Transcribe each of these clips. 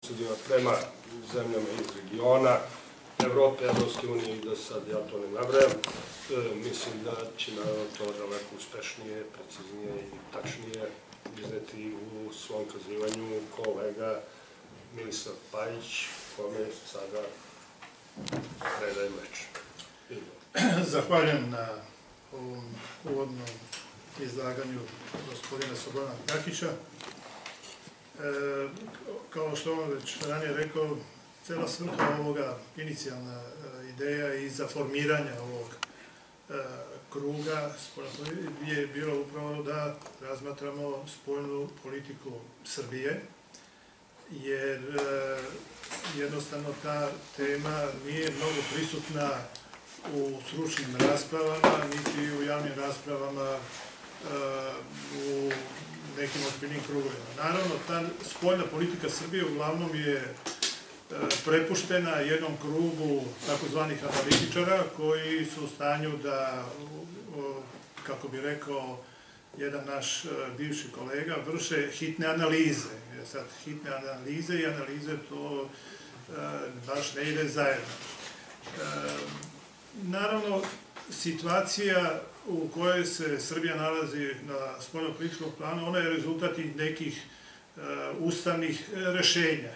prema zemljama iz regiona, Evrope, Evropske unije i da sad ja to ne nabrajam. Mislim da će naravno to daleko uspešnije, preciznije i tačnije izneti u svom kazivanju kolega Milisav Pajić, kome sada predajem reč. Zahvaljujem na ovom uvodnom izlaganju gospodina Slobodana Krakića. Kao što on već ranije rekao, cela svrha ovoga, inicijalna ideja i za formiranje ovog kruga je bilo upravo da razmatramo spoljnu politiku Srbije, jer jednostavno ta tema nije mnogo prisutna u stručnim raspravama, niti u javnim raspravama u nekim ozbiljnim krugovima. Naravno, ta spoljna politika Srbije uglavnom je prepuštena jednom krugu takozvanih analitičara koji su u stanju da, kako bi rekao jedan naš bivši kolega, vrše hitne analize. Sad, hitne analize i analize to baš ne ide zajedno. Naravno, situacija u kojoj se Srbija nalazi na spoljno-političkom planu, ona je rezultat i nekih ustavnih rešenja.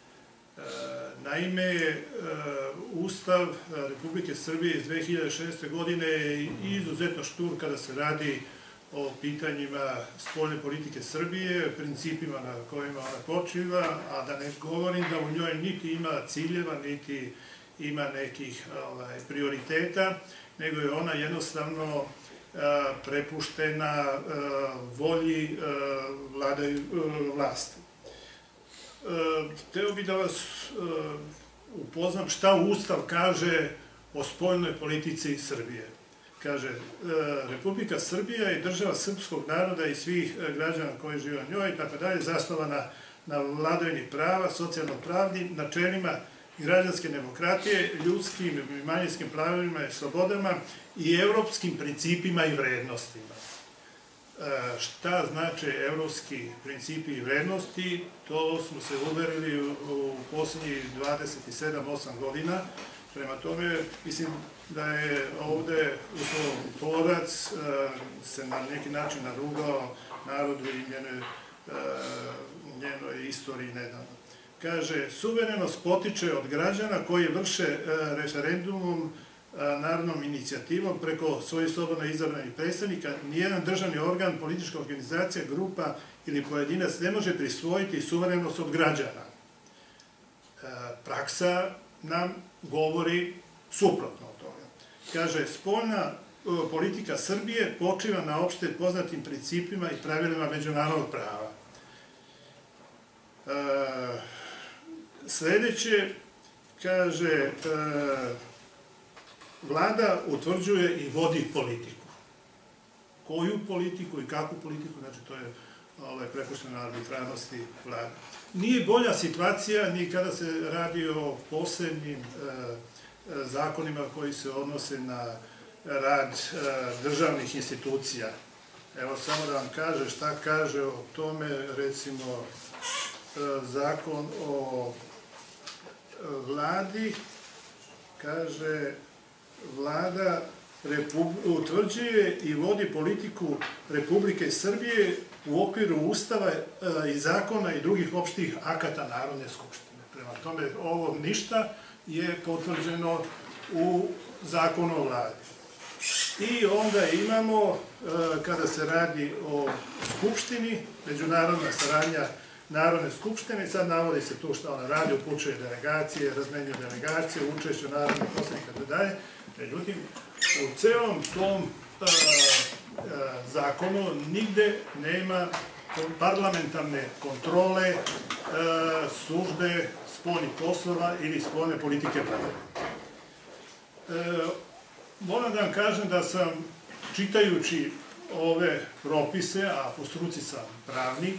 Naime, Ustav Republike Srbije iz 2006. godine je izuzetno štur kada se radi o pitanjima spoljne politike Srbije, principima na kojima ona počiva, a da ne govorim da u njoj niti ima ciljeva, niti ima nekih prioriteta, nego je ona jednostavno prepuštena volji vlasti. Hteo bih da vas upoznam šta Ustav kaže o spoljnoj politici Srbije. Kaže, Republika Srbija je država srpskog naroda i svih građana koji žive u njoj, tako dalje, zasnovana na vladavini prava, socijalno-pravnim načelima građanske demokratije, ljudskim i manjinskim pravima i slobodama i evropskim principima i vrednostima. Šta znači evropski principi i vrednosti? To smo se uverili u poslednjih 27-8 godina. Prema tome, mislim da je ovde Tvorac se na neki način narugao narodu i njenoj istoriji nedavno. Kaže, suverenost potiče od građana koji vrše referendumom, narodnom inicijativom preko svojih slobodno izabranih predstavnika. Nijedan državni organ, politička organizacija, grupa ili pojedinac ne može prisvojiti suverenost od građana. Praksa nam govori suprotno od toga. Kaže, spoljna politika Srbije počiva na opšte poznatim principima i pravilima međunarodnog prava. Sledeće, kaže, vlada utvrđuje i vodi politiku. Koju politiku i kakvu politiku, znači to je prepušteno arbitrarnosti vlade. Nije bolja situacija ni kada se radi o posebnim zakonima koji se odnose na rad državnih institucija. Evo samo da vam kaže šta kaže o tome, recimo, zakon o vladi. Kaže, vlada utvrđuje i vodi politiku Republike Srbije u okviru Ustava i zakona i drugih opštih akata Narodne skupštine. Prema tome, ovo ništa je potvrđeno u zakonu o vladi. I onda imamo, kada se radi o skupštini, međunarodna saradnja Narodne skupštine, sad navodi se tu šta ona radi, upućuje delegacije, razmenjuje delegacije, učešće narodnih poslanika, itd. Međutim, u celom tom zakonu nigde nema parlamentarne kontrole službe spoljnih poslova ili spoljne politike vlade. Moram da vam kažem da sam, čitajući ove propise, a po struci sam pravnik,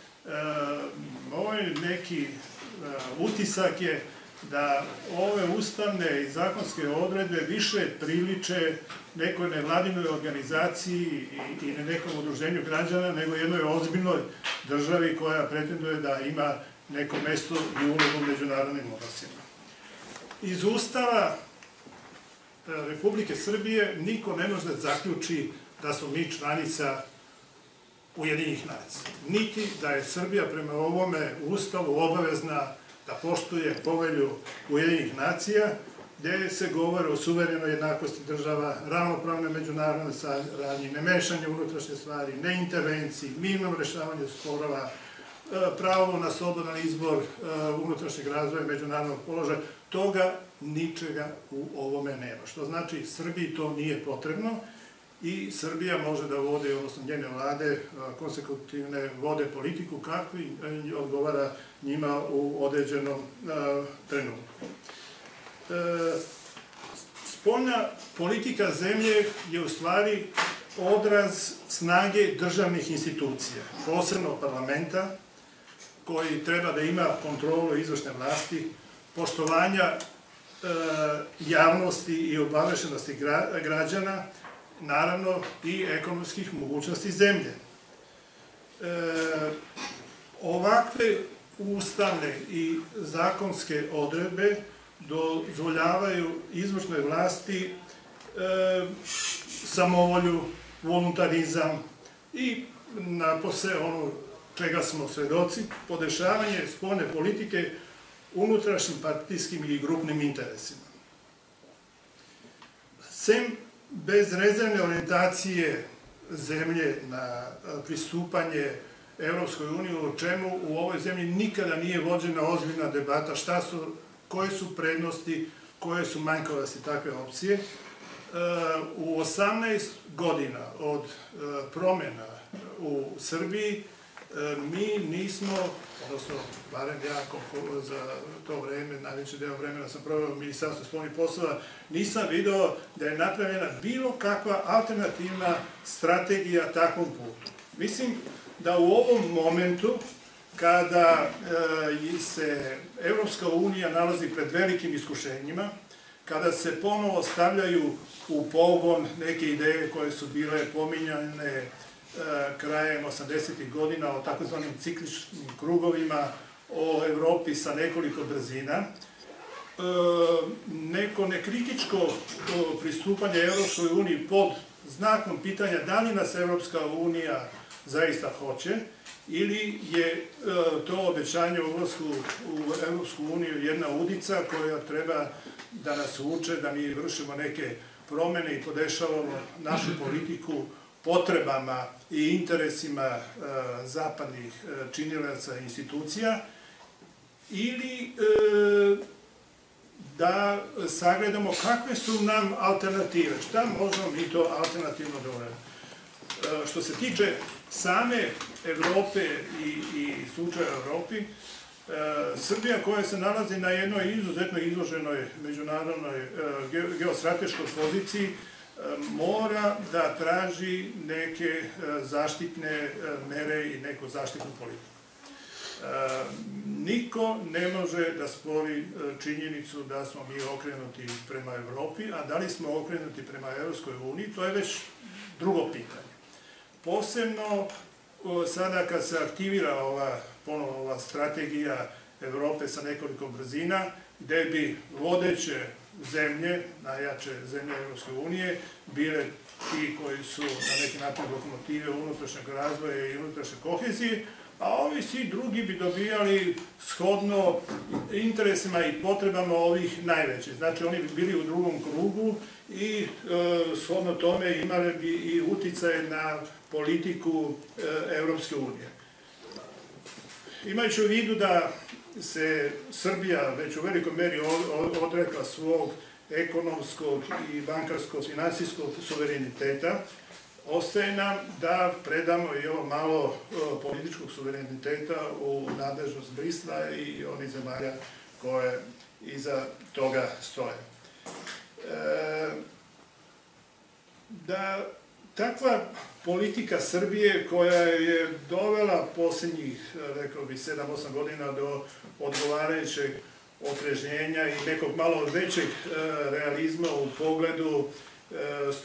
moj neki utisak je da ove ustavne i zakonske odredbe više priliče nekoj nevladinoj organizaciji i nekom udruženju građana nego jednoj ozbiljnoj državi koja pretenduje da ima neko mesto i ulogu u međunarodnim odnosima. Iz Ustava Republike Srbije niko ne može da zaključi da smo mi članica Ujedinjenih nacija. Niti da je Srbija prema ovome Ustavu obavezna da poštuje povelju Ujedinjenih nacija, gde se govore o suverenoj jednakosti država, ravnopravnoj međunarodnoj saradnji, nemešanje u unutrašnje stvari, neintervenciji, mirnom rešavanju sporova, pravo na slobodan izbor unutrašnjeg razvoja međunarodnog položaja. Toga ničega u ovome nema. Što znači, Srbiji to nije potrebno i Srbija može da vode, odnosno njene vlade, konsekutivne vode politiku kakvi odgovara njima u određenom trenutku. Spoljna politika zemlje je u stvari odraz snage državnih institucija, posebno parlamenta, koji treba da ima kontrolu izvršne vlasti, poštovanja javnosti i obaveštenosti građana, naravno i ekonomskih mogućnosti zemlje. Ovakve ustavne i zakonske odredbe dozvoljavaju izvršnoj vlasti samovolju, voluntarizam i napose ono čega smo svedoci, podešavanje spoljne politike unutrašnjim partijskim i grupnim interesima. Sem bezrezervne orijentacije zemlje na pristupanje Evropskoj uniji, o čemu u ovoj zemlji nikada nije vođena ozbiljna debata koje su prednosti, koje su manjkavosti takve opcije. U 18 godina od promjena u Srbiji mi nismo, odnosno, barem ja za to vreme, najveći deo vremena sam proveo u Ministarstvu spoljnih poslova, nisam video da je napravljena bilo kakva alternativna strategija takvom putu. Mislim da u ovom momentu, kada se Evropska unija nalazi pred velikim iskušenjima, kada se ponovo stavljaju u pogon neke ideje koje su bile pominjane krajem 80. godina o takozvanim cikličnim krugovima, o Evropi sa nekoliko brzina, neko nekritičko pristupanje Evropskoj uniji pod znakom pitanja da li nas Evropska unija zaista hoće, ili je to obećanje o ulasku u Evropsku uniju jedna udica koja treba da nas uče, da mi vršimo neke promene i podešavamo našu politiku potrebama i interesima zapadnih činilaca i institucija, ili da sagledamo kakve su nam alternative, šta možemo mi to alternativno da uradimo. Što se tiče same Evrope i slučaja Evropi, Srbija koja se nalazi na jednoj izuzetno izloženoj međunarodnoj geostrateškoj poziciji mora da traži neke zaštitne mere i neku zaštitnu politiku. Niko ne može da spori činjenicu da smo mi okrenuti prema Evropi, a da li smo okrenuti prema Evropskoj uniji, to je već drugo pitanje. Posebno sada kad se aktivira ponovo ova strategija Evrope sa nekoliko brzina, gde bi vodeće zemlje, najjače zemlje Evropske unije, bile ti koji su na neki način lokomotive unutrašnjeg razvoja i unutrašnje kohezije, a ovi svi drugi bi dobijali shodno interesima i potrebama ovih najvećih. Znači, oni bi bili u drugom krugu i shodno tome imali bi i uticaje na politiku Evropske unije. Imajući u vidu da se Srbija već u velikoj meri odrekla svog ekonomskog i bankarskog finansijskog suvereniteta, ostaje nam da predamo i ovo malo političkog suvereniteta u nadležnost Brisela i onih zemalja koje iza toga stoje. Da takva politika Srbije koja je dovela posljednjih, rekao bih, 7-8 godina do odgovarajućeg otrežnjenja i nekog malo većeg realizma u pogledu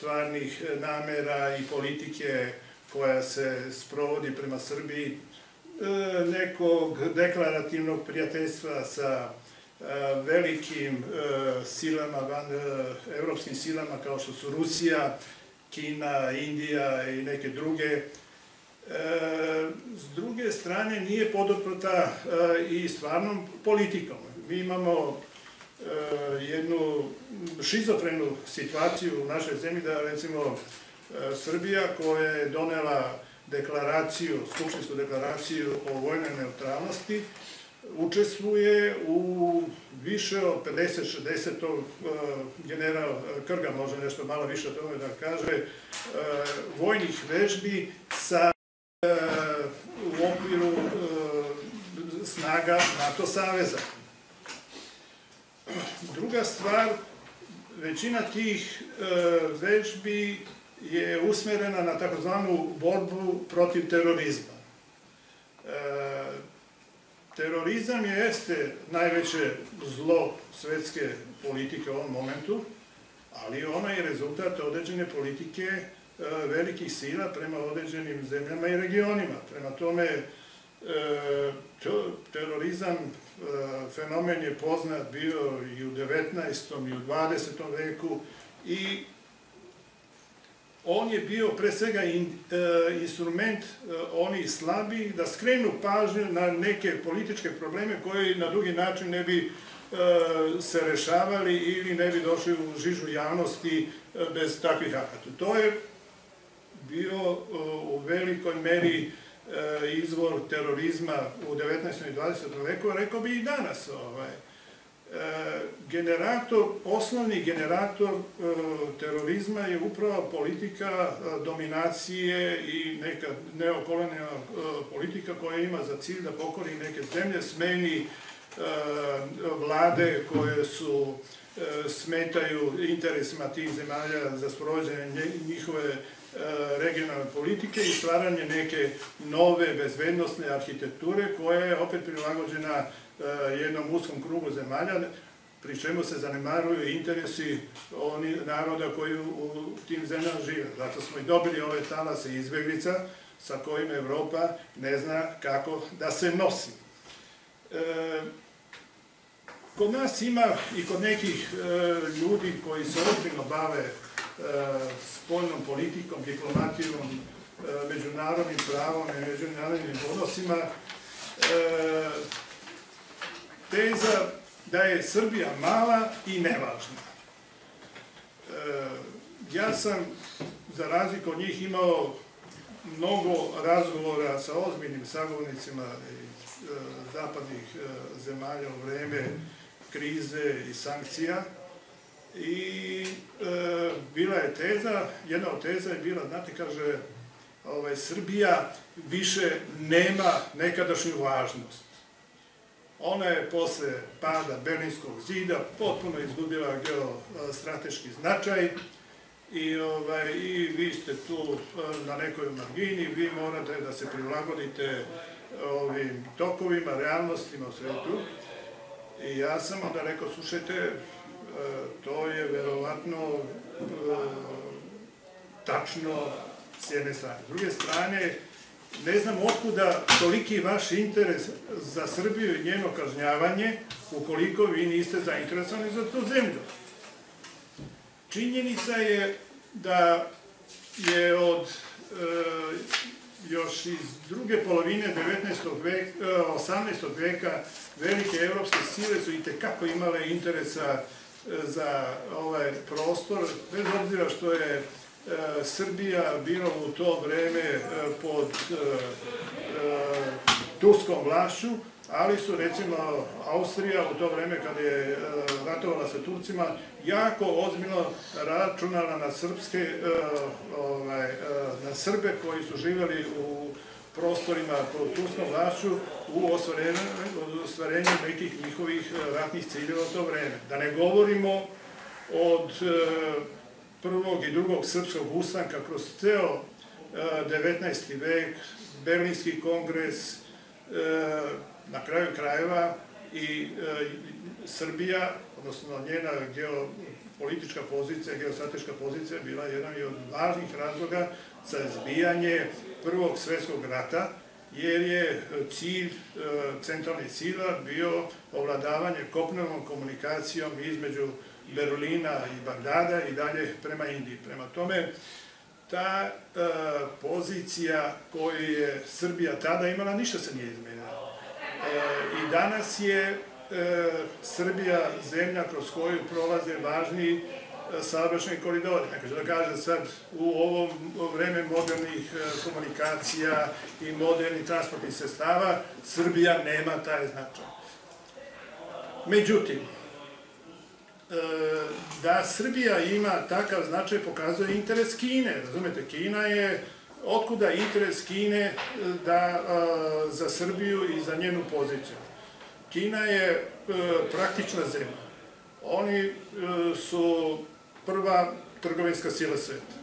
stvarnih namera i politike koja se sprovodi prema Srbiji, nekog deklarativnog prijateljstva sa velikim silama, evropskim silama kao što su Rusija, Kina, Indija i neke druge. S druge strane nije poduprta i stvarnom politikom. Mi imamo jednu šizofrenu situaciju u našoj zemlji da recimo Srbija koja je donela deklaraciju, skupštinsku deklaraciju o vojnoj neutralnosti, učestvuje u više od 50-60, general Krga može nešto malo više o tome da kaže, vojnih vežbi u okviru snaga NATO saveza. Druga stvar, većina tih vežbi je usmerena na takozvanu borbu protiv terorizma. Terorizam jeste najveće zlo svetske politike u ovom momentu, ali ona je rezultat određene politike velikih sila prema određenim zemljama i regionima. Prema tome, terorizam, fenomen je poznat bio i u 19. i u 20. veku i on je bio pre svega instrument onih slabijih da skrenu pažnju na neke političke probleme koji na drugi način ne bi se rešavali ili ne bi došli u žižu javnosti bez takvih akata. To je bio u velikoj meri izvor terorizma u 19. i 20. veku, rekao bi i danas. Osnovni generator terorizma je upravo politika dominacije i neka neokolonijalna politika koja ima za cilj da pokori neke zemlje, smeni vlade koje smetaju interesima tih zemalja za sprovođenje njihove regionalne politike i stvaranje neke nove bezbednosne arhitekture koja je opet prilagođena jednom uskom krugu zemalja, pri čemu se zanemaruju interesi naroda koji u tim zemljama žive. Zato smo i dobili ove talase izbeglica sa kojima Evropa ne zna kako da se nosi. Kod nas ima i kod nekih ljudi koji se ozbiljno bave spoljnom politikom, diplomatijom, međunarodnim pravom i međunarodnim odnosima, teza da je Srbija mala i nevažna. Ja sam, za razliku od njih, imao mnogo razgovora sa ozbiljnim sagovornicima iz zapadnih zemalja u vreme krize i sankcija i bila je teza, jedna od teza je bila, znate, kaže, Srbija više nema nekadašnju važnost. Ona je posle pada Berlinskog zida potpuno izgubila geostrateški značaj i vi ste tu na nekoj margini, vi morate da se prilagodite ovim tokovima, realnostima u svetu. I ja sam onda rekao, slušajte, to je verovatno tačno s jedne strane. S druge strane, ne znam otkuda toliki vaš interes za Srbiju i njeno kažnjavanje ukoliko vi niste zainteresovani za tu zemlju. Činjenica je da je od još iz druge polovine 18. veka velike evropske sile su itekako imale interesa za ovaj prostor, bez obzira što je Srbija bila u to vreme pod turskom vlašću, ali su recimo Austrija u to vreme kada je ratovala sa Turcima jako ozbiljno računala na Srbe koji su živjeli u prostorima pod turskom vlašću u ostvarenju nekih njihovih ratnih ciljeva u to vreme. Da ne govorimo od prvog i drugog srpskog ustanka kroz ceo 19. vek, Berlinski kongres, na kraju krajeva i Srbija, odnosno njena geopolitička pozicija, geostrateška pozicija bila jedan od važnih razloga za izbijanje Prvog svetskog rata, jer je cilj, centralni cilj bio ovladavanje kopnenom komunikacijom između Berlina i Bagdada i dalje prema Indiji. Prema tome, ta pozicija koju je Srbija tada imala, ništa se nije izmenila. I danas je Srbija zemlja kroz koju prolaze važni saobraćajni koridori. Neko da kaže sad, u ovo vreme modernih komunikacija i modernih transportnih sredstava, Srbija nema taj značaj. Međutim, da Srbija ima takav značaj pokazuje interes Kine. Razumete, Kina je, otkuda interes Kine za Srbiju i za njenu poziciju. Kina je praktična zemlja. Oni su prva trgovinska sila sveta.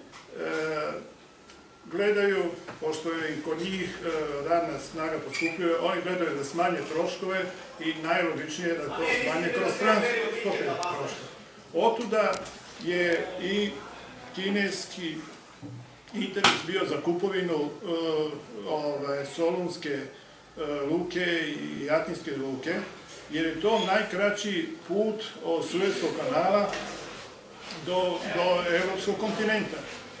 Gledaju, pošto je i kod njih radna snaga poskupljuje, oni gledaju da smanje troškove i najlogičnije je da to smanje kroz transportne troškove. Otuda je i kineski interes bio za kupovinu Solunske luke i Atinske luke, jer je to najkraći put od Suezskog kanala do evropskog kontinenta.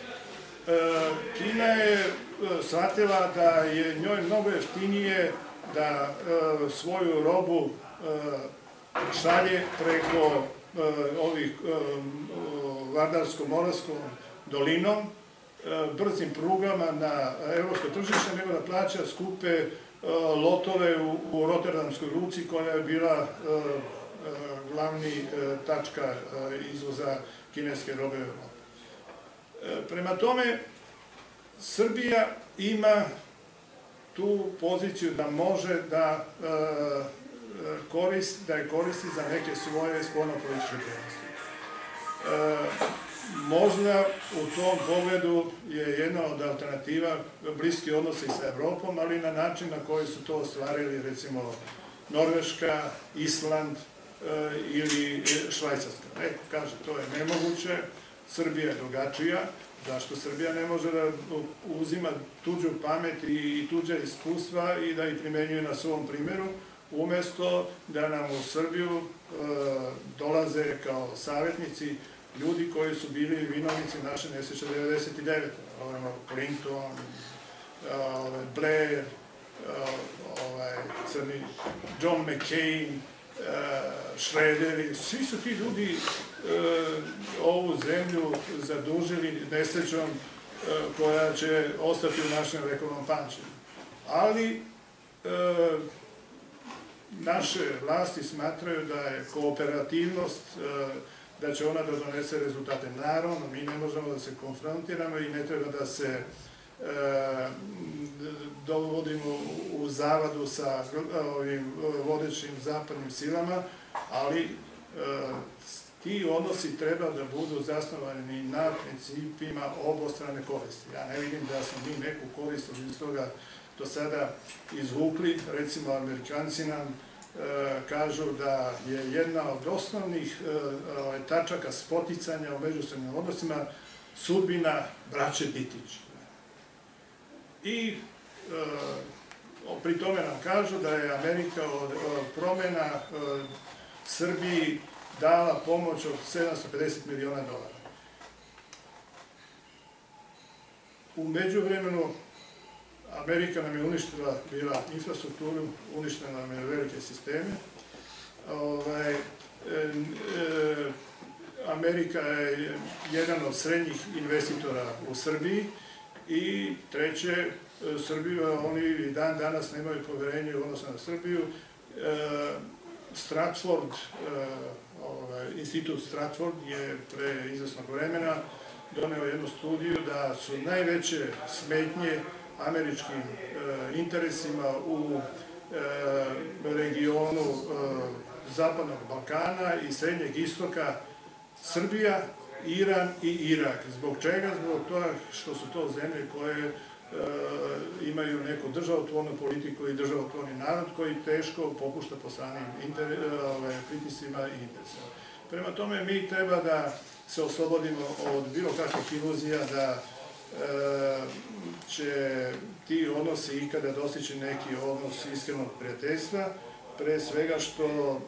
Kina je shvatila da je njoj mnogo jeftinije da svoju robu šalje preko ovih Vardarsko-Moravskom dolinom, brzim prugama na evropsko tržište, nego da plaća skupe lotove u Rotterdamskoj luci, koja je bila glavni tačka izvoza kineske robe u Evropu. Prema tome, Srbija ima tu poziciju da može da je koristi za neke svoje spoljnopolitičke prednosti. Možda u tom pogledu je jedna od alternativa bliski odnosi sa Evropom, ali na način na koji su to ostvarili, recimo, Norveška, Island ili Švajcarska. Neko kaže, to je nemoguće, Srbija je drugačija. Zašto Srbija ne može da uzima tuđu pamet i tuđe iskustva i da ih primenjuje na svom primjeru, umesto da nam u Srbiju dolaze kao savjetnici ljudi koji su bili vinovnici naše nesreće 99. Clinton, Blair, crni John McCain, Schroeder, svi su ti ljudi ovu zemlju zadužili nesrećom koja će ostati u našem vekovnom pamćenju. Ali naše vlasti smatraju da je kooperativnost, da će ona da donese rezultate. Naravno, mi ne možemo da se konfrontiramo i ne treba da se dovodimo u zavadu sa ovim vodećim zapadnim silama, ali ti odnosi treba da budu zasnovani na principima obostrane koristi. Ja ne vidim da smo mi neku korist iz toga do sada izvukli. Recimo, Amerikanci nam kažu da je jedna od osnovnih tačaka spoticanja u međusobnim odnosima sudbina braće Ditić. I pri tome nam kažu da je Amerika od promjena Srbiji dala pomoć od $750 miliona. U međuvremenu Amerika nam je uništila bila infrastrukturu, uništila nam je velike sisteme. Amerika je jedan od srednjih investitora u Srbiji i treće, Srbiju, oni i dan danas nemaju poverenje u odnosu na Srbiju. Stratford, institut Stratford je pre izvesnog vremena doneo jednu studiju da su najveće smetnje američkim interesima u regionu Zapadnog Balkana i Srednjeg istoka Srbija, Iran i Irak. Zbog čega? Zbog toga što su to zemlje koje imaju neku državotvornu politiku i državotvorni narod koji teško popušta po stranim pritiscima i interesima. Prema tome, mi treba da se oslobodimo od bilo kakvih iluzija da će ti odnosi ikada dostići neki odnos iskrenog prijateljstva, pre svega što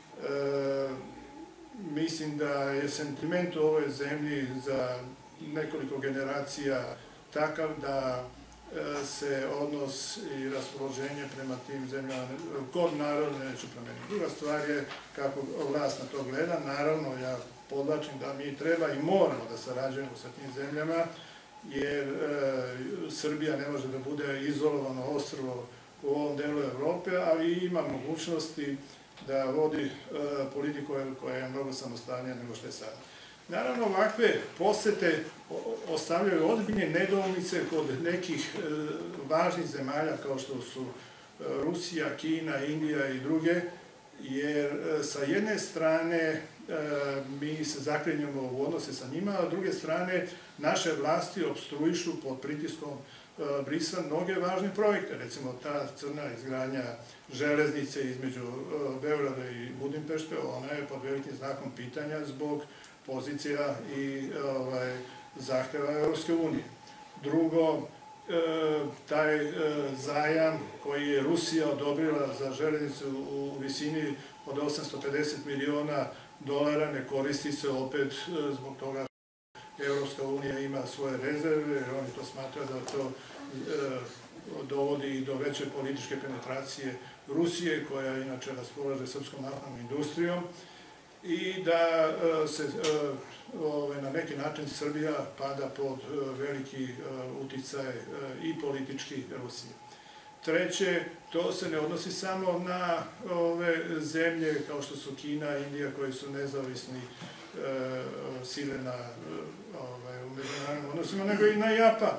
mislim da je sentiment u ovoj zemlji za nekoliko generacija takav da se odnos i raspoloženje prema tim zemljama kod naroda neće promeniti. Druga stvar je kako vlast na to gleda. Naravno, ja podlačim da mi treba i moramo da sarađujemo sa tim zemljama, jer Srbija ne može da bude izolovano ostrvo u ovom delu Evrope, ali ima mogućnosti da vodi politiku koja je mnogo samostalnija nego što je sada. Naravno, ovakve posete ostavljaju ozbiljne nedoumice kod nekih važnih zemalja kao što su Rusija, Kina, Indija i druge, jer sa jedne strane mi se zaklinjamo u odnose sa njima, a s druge strane naše vlasti opstruišu pod pritiskom Brisela mnoge važne projekte, recimo ta crna izgradnja železnice između Beograda i Budimpešte, ona je pod velikim znakom pitanja zbog pozicija i zahteva Evropske unije. Drugo, taj zajam koji je Rusija odobrila za železnicu u visini od 850 miliona dolara ne koristi se opet zbog toga što Evropska unija ima svoje rezerve, jer oni to smatraju da to dovodi i do veće političke penetracije Rusije, koja inače raspolaže srpskom naftnom industrijom, i da se na neki način Srbija pada pod veliki uticaj i politički Rusije. Treće, to se ne odnosi samo na ove zemlje kao što su Kina, Indija, koji su nezavisni sile u međunarodnim odnosima, nego i na Japan.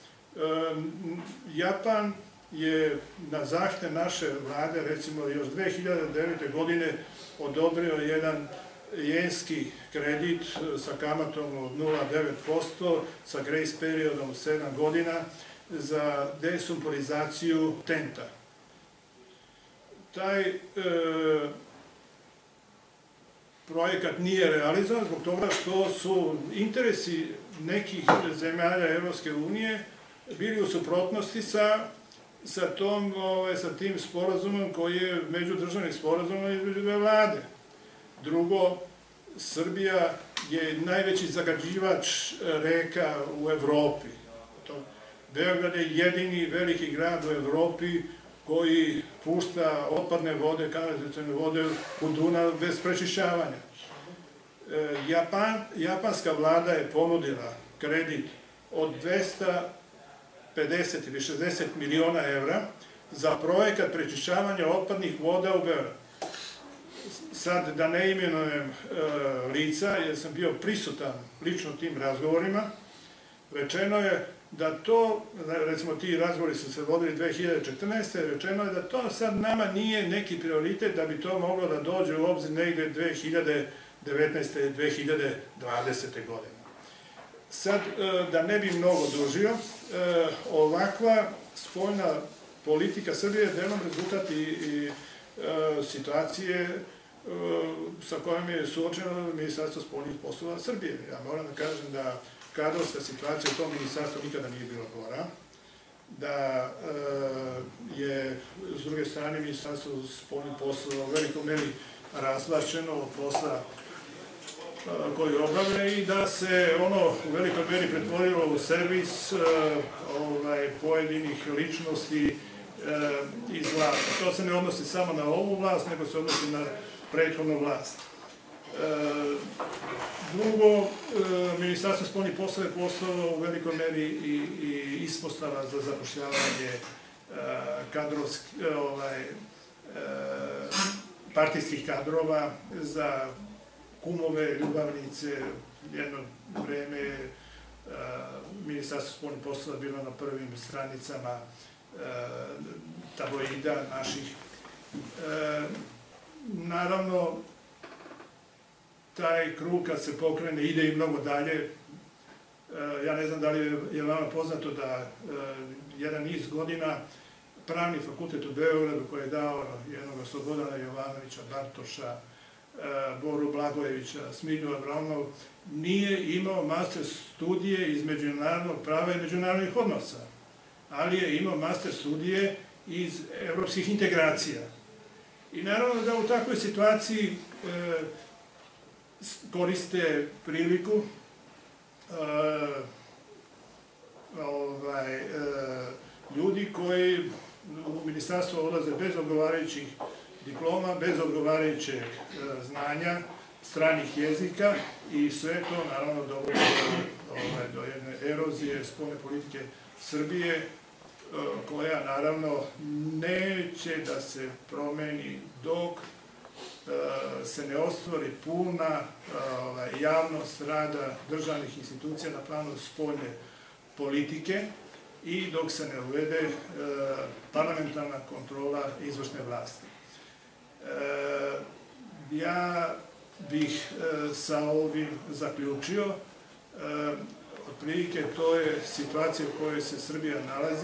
Japan je na zahtev naše vlade, recimo još 2009. godine, odobrio jedan jenski kredit sa kamatom od 0,9%, sa grace periodom 7 godina, za desumporizaciju TENT-a. Taj projekat nije realizovan zbog toga što su interesi nekih zemalja Evropske unije bili u suprotnosti sa tim sporazumom koji je međudržavni sporazum između dve vlade. Drugo, Srbija je najveći zagađivač reka u Evropi. Beograd je jedini veliki grad u Evropi koji pušta otpadne vode, kanalizacione vode u Dunav bez prečišćavanja. Japanska vlada je ponudila kredit od 250 ili 60 miliona evra za projekat prečišćavanja otpadnih voda u Beogradu. Sad, da ne imenujem lica, jer sam bio prisutan lično tim razgovorima, rečeno je da to, recimo ti razgovori su se vodili 2014. Rečeno je da to sad nama nije neki prioritet da bi to moglo da dođe u obzir negde 2019. i 2020. godine. Sad, da ne bi mnogo dužio, ovakva spoljna politika Srbije je delom rezultat i situacije sa kojom je suočeno Ministarstvo spoljnih poslova Srbije. Ja moram da kažem da kadrovska situacija u tom ministarstvu nikada nije bila gora, da je s druge strane Ministarstvo spoljnih poslova u velikom meri razvlašćeno od posla koji obavlja i da se ono u velikoj meri pretvorilo u servis pojedinih ličnosti iz vlasti. To se ne odnosi samo na ovu vlast, nego se odnosi na prethodnu vlast. Drugo, Ministarstvo spoljnih poslova je postalo u velikoj meri i ispostava za zapošljavanje partijskih kadrova za kumove, ljubavnice. Jedno vreme Ministarstvo spoljnih poslova je bilo na prvim stranicama tabloida naših. Naravno, taj krug kad se pokrene ide i mnogo dalje. Ja ne znam da li je vama poznato da jedan niz godina Pravni fakultet u Beogradu koji je dao jednog Slobodana Jovanovića Bartoša Boru Blagojevića, Smilju Abramov, nije imao master studije iz međunarodnog prava i međunarodnih odnosa, ali je imao master studije iz evropskih integracija. I naravno da u takvoj situaciji koriste priliku ljudi koji u ministarstvo odlaze bez odgovarajućih diploma, bez odgovarajućeg znanja stranih jezika i sve to naravno dovodi do jedne erozije spoljne politike Srbije, koja naravno neće da se promeni dok se ne ostvari puna javnost rada državnih institucija na planu spoljne politike i dok se ne uvede parlamentarna kontrola izvršne vlasti. Ja bih sa ovim zaključio. Otprilike to je situacija u kojoj se Srbija nalazi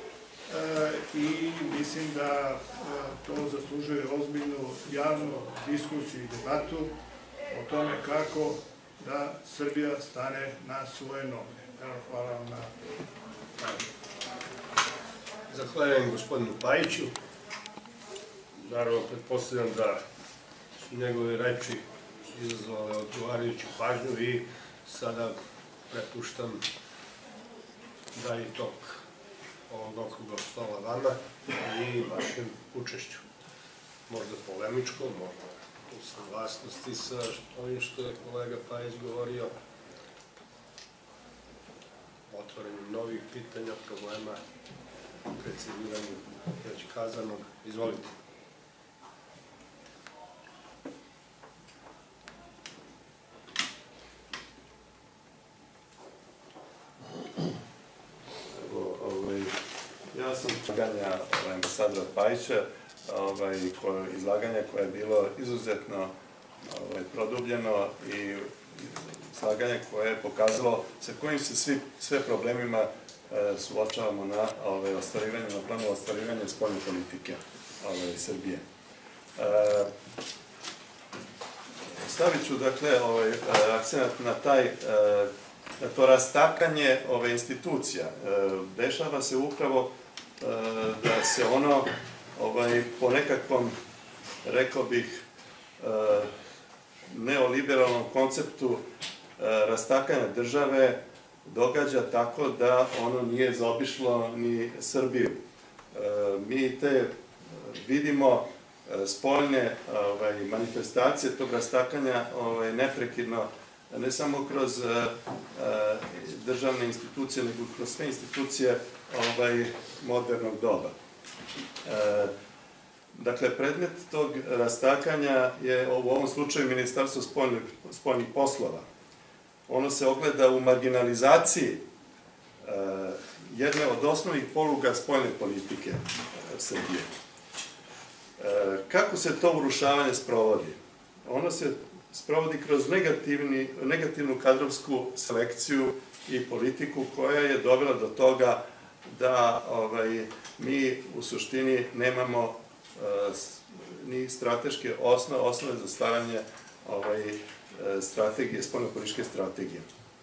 i mislim da to zaslužuje ozbiljnu javnu diskusiju i debatu o tome kako da Srbija stane na svoje noge. Hvala vam na pažnju. Zahvaljujem gospodinu Pajiću. Naravno, pretpostavljam da su njegove reči izazvale odgovarajuću pažnju i sada prepuštam dalji tok ovog okruglog stola vama i vašem učešću. Možda polemičko, možda u saglasnosti sa ovim što je kolega Pajić govorio, otvaranjem novih pitanja, problema, preciziranju već kazanog. Izvolite. Ja sam izlaganja ambasadora Pajića, izlaganje koje je bilo izuzetno produbljeno i izlaganje koje je pokazalo sa kojim se sve problemima suočavamo na planu ostvarivanja spoljne politike Srbije. Stavit ću, dakle, akcenat na to rastakanje ove institucija. Dešava se upravo da se ono po nekakvom, rekao bih, neoliberalnom konceptu rastakanja države događa tako da ono nije zaobišlo ni Srbiju. Mi te vidimo spoljne manifestacije tog rastakanja neprekidno, ne samo kroz državne institucije, nego kroz sve institucije modernog doba. Dakle, predmet tog rastakanja je u ovom slučaju Ministarstvo spoljnih poslova. Ono se ogleda u marginalizaciji jedne od osnovnih poluga spoljne politike Srbije. Kako se to urušavanje sprovodi? Ono se sprovodi kroz negativnu kadrovsku selekciju i politiku koja je dovela do toga da mi u suštini nemamo ni strateške osnove za stvaranje strategije, spoljnopolitičke strategije.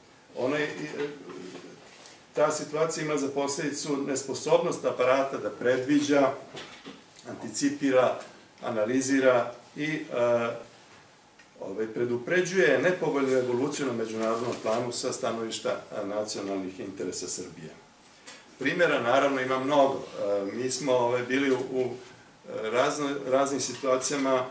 Ta situacija ima za posledicu nesposobnost aparata da predviđa, anticipira, analizira i predupređuje nepovoljnu evoluciju na međunarodnom planu sa stanovišta nacionalnih interesa Srbije. Primjera, naravno, ima mnogo. Mi smo bili u raznim situacijama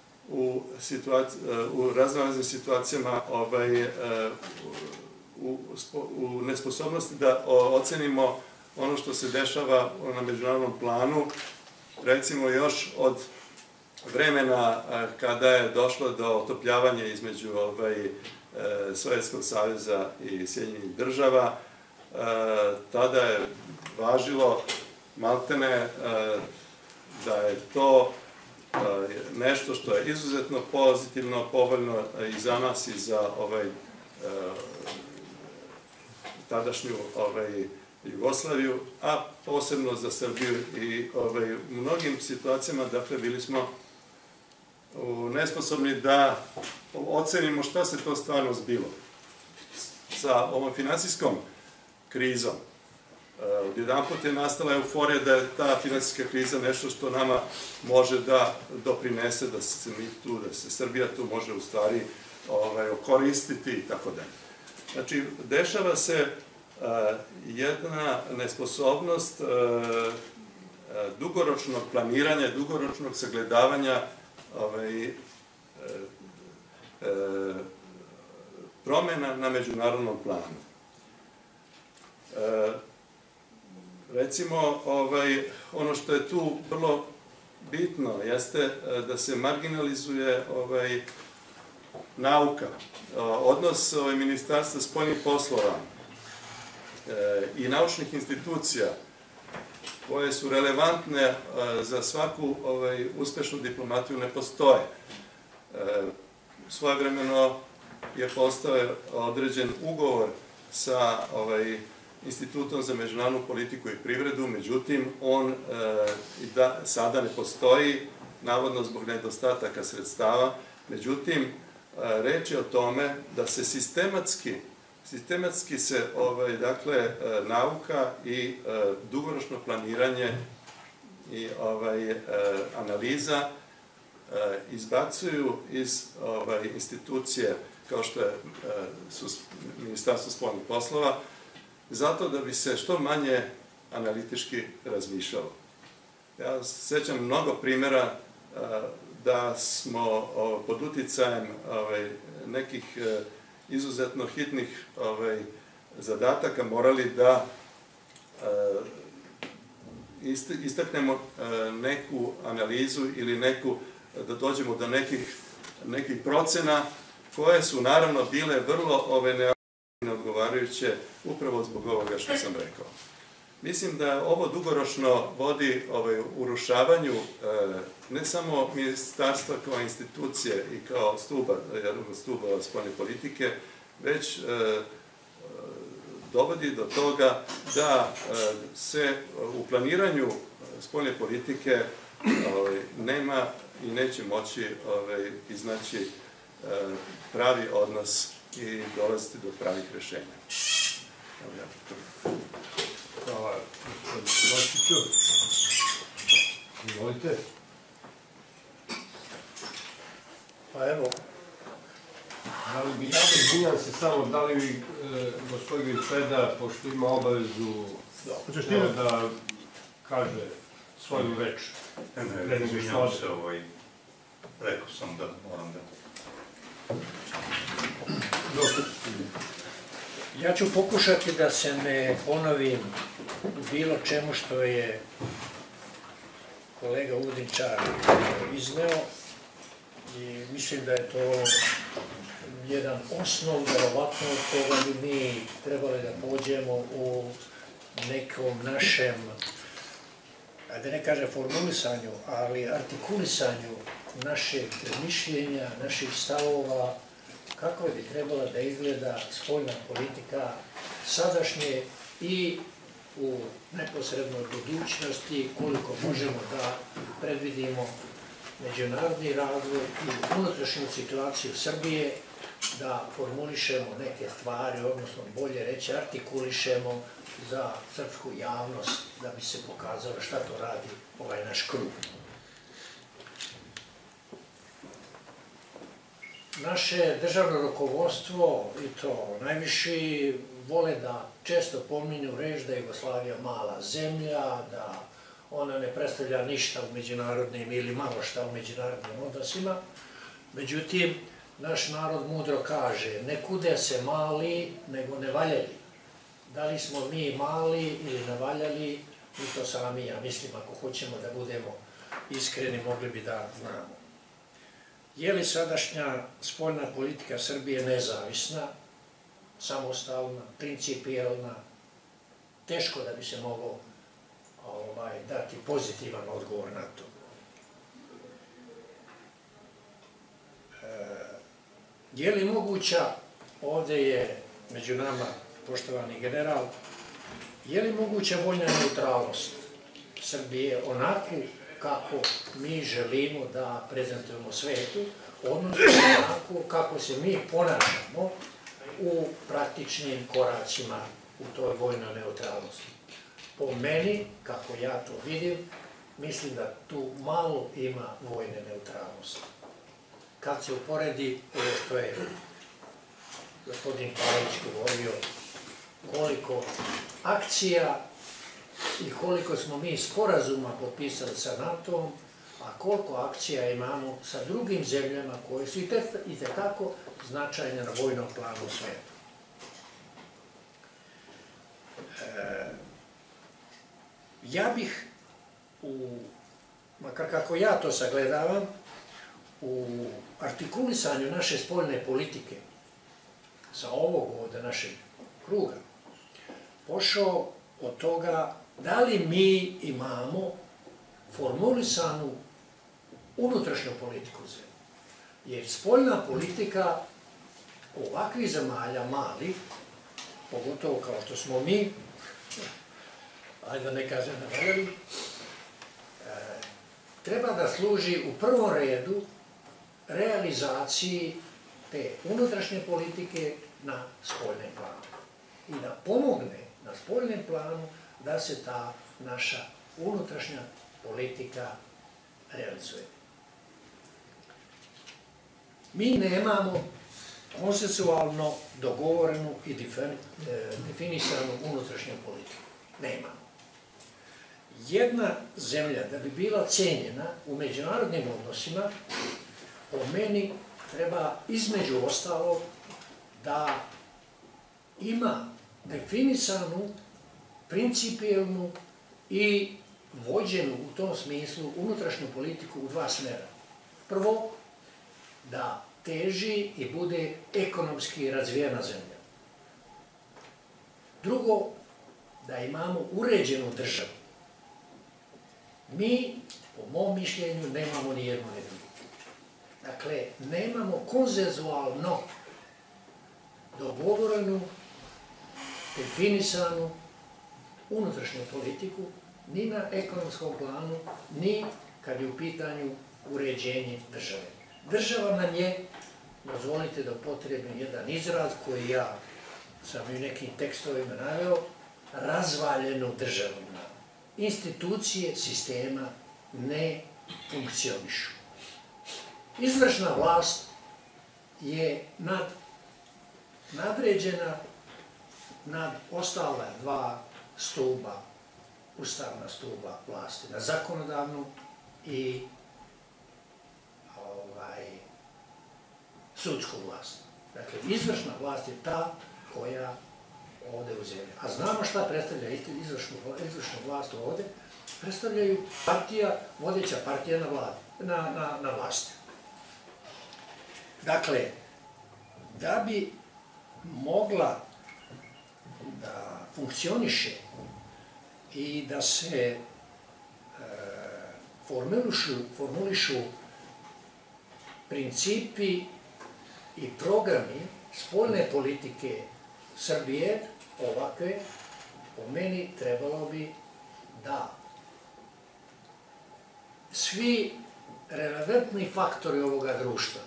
u nesposobnosti da ocenimo ono što se dešava na međunarodnom planu, recimo još od vremena kada je došlo do otopljavanja između Sovjetskog saveza i Sjedinjenih država. Tada je važilo maltene da je to nešto što je izuzetno pozitivno, povoljno i za nas i za tadašnju Jugoslaviju, a posebno za Srbiju i u mnogim situacijama, dakle, bili smo nesposobni da ocenimo šta se to stvarno zbilo. Sa ovom finansijskom krizom, odjedanput je nastala euforija da je ta finansijska kriza nešto što nama može da doprinese, da se mi tu, da se Srbija tu može u stvari koristiti i tako dalje. Znači, dešava se jedna nesposobnost dugoročnog planiranja, dugoročnog sagledavanja promjena na međunarodnom planu. Recimo, ono što je tu vrlo bitno jeste da se marginalizuje nauka. Odnos Ministarstva spoljnih poslova i naučnih institucija koje su relevantne za svaku uspešnu diplomatiju ne postoje. Svojevremeno je postao određen ugovor sa Institutom za međunarodnu politiku i privredu, međutim, on sada ne postoji, navodno zbog nedostataka sredstava, međutim, reč je o tome da se sistematski se, dakle, nauka i dugoročno planiranje i analiza izbacuju iz institucije kao što su Ministarstvo spoljnih poslova, zato da bi se što manje analitički razmišljalo. Ja sećam mnogo primjera da smo pod uticajem nekih izuzetno hitnih zadataka morali da istaknemo neku analizu ili da dođemo do nekih procena koje su naravno bile vrlo neodgovarajuće upravo zbog ovoga što sam rekao. Mislim da ovo dugoročno vodi urušavanju ne samo ministarstva kao institucije i kao stuba spoljne politike, već dovodi do toga da se u planiranju spoljne politike nema i neće moći iznaći pravi odnos i dolaziti do pravih rešenja. Hvala, gospodin Vlačiću. Izvolite. Pa evo. Izvinjam se samo, da li vi, gospodin Peda, pošto ima obavezu da kaže svoju reč? Ne, izvinjam se, rekao sam da moram da... Ja ću pokušati da se ne ponovim u bilo čemu što je kolega Udinčar izneo i mislim da je to jedan osnov, verovatno, od koga bi mi trebali da pođemo u nekom našem, da ne kaže formulisanju, ali artikulisanju našeg mišljenja, naših stavova, kako bi trebala da izgleda spoljna politika sadašnje i u neposrednoj budućnosti, koliko možemo da predvidimo međunarodni razvoj i unutrašnju situaciju Srbije, da formulišemo neke stvari, odnosno bolje reći artikulišemo za srpsku javnost, da bi se pokazalo šta to radi ovaj naš krug. Naše državno rukovodstvo, i to najviši, vole da često pominju reč da je Jugoslavija mala zemlja, da ona ne predstavlja ništa u međunarodnim ili malo šta u međunarodnim odnosima. Međutim, naš narod mudro kaže, ne kude se mali, nego ne valjali. Da li smo mi mali ili ne valjali, mi to sami, ja mislim, ako hoćemo da budemo iskreni, mogli bi da znamo. Je li sadašnja spoljna politika Srbije nezavisna, samostalna, principijelna? Teško da bi se moglo dati pozitivan odgovor na to. Je li moguća, ovde je među nama poštovani general, je li moguća vojna neutralnost Srbije onako kako mi želimo da prezentujemo svetu, odnosno onako kako se mi ponašamo u praktičnim koracima u toj vojnoj neutralnosti. Po meni, kako ja to vidim, mislim da tu malo ima vojne neutralnosti. Kad se uporedi ovo što je gospodin Pavlić govorio, koliko akcija i koliko smo mi sporazuma potpisali sa NATO-om, a koliko akcija imamo sa drugim zemljama koje su itekako značajne na vojnom planu u svijetu. Ja bih, makar kako ja to sagledavam, u artikulisanju naše spoljne politike sa ovog ovdje našeg kruga, pošao od toga da li mi imamo formulisanu unutrašnju politiku zemlje. Jer spoljna politika ovakvih zemalja, malih, pogotovo kao što smo mi, ajde da ne kažem da velim, treba da služi u prvom redu realizaciji te unutrašnje politike na spoljnem planu. I da pomogne na spoljnem planu da se ta naša unutrašnja politika realizuje. Mi nemamo konsensualno dogovorenu i definisanu unutrašnju politiku. Nemamo. Jedna zemlja da bi bila cijenjena u međunarodnim odnosima, po meni treba između ostalog da ima definisanu, principijelnu i vođenu u tom smislu unutrašnju politiku u dva smjera. Prvo, da teži i bude ekonomski razvijena zemlja. Drugo, da imamo uređenu državu. Mi, po mom mišljenju, nemamo ni jedno ni drugo. Dakle, nemamo konsenzualno dogovorenu, definisanu unutrašnju politiku, ni na ekonomskom planu, ni kad je u pitanju uređenje države. Država nam je, dozvolite da upotrijebim jedan izraz koji ja sam i u nekim tekstovima naveo, razvaljenu državu. Institucije sistema ne funkcionišu. Izvršna vlast je nadređena nad ostala dva stuba, ustavna stuba vlasti, na zakonodavnu i sudsku vlast. Dakle, izvršna vlast je ta koja ovdje u zemlji. A znamo šta predstavlja izvršnu vlast ovdje? Predstavljaju partija, vodeća partija na vlasti. Dakle, da bi mogla da funkcioniše i da se formulišu principi i programi spoljne politike Srbije, ovakve, po meni trebalo bi da svi relevantni faktori ovoga društva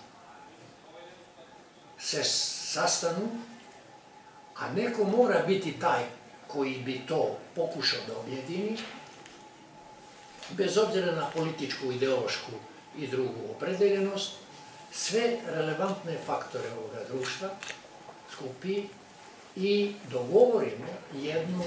se sastanu, a neko mora biti taj koji bi to pokušao da objedini, bez obzira na političku, ideološku i drugu opredeljenost, sve relevantne faktore ovoga društva skupi i dogovorimo jednu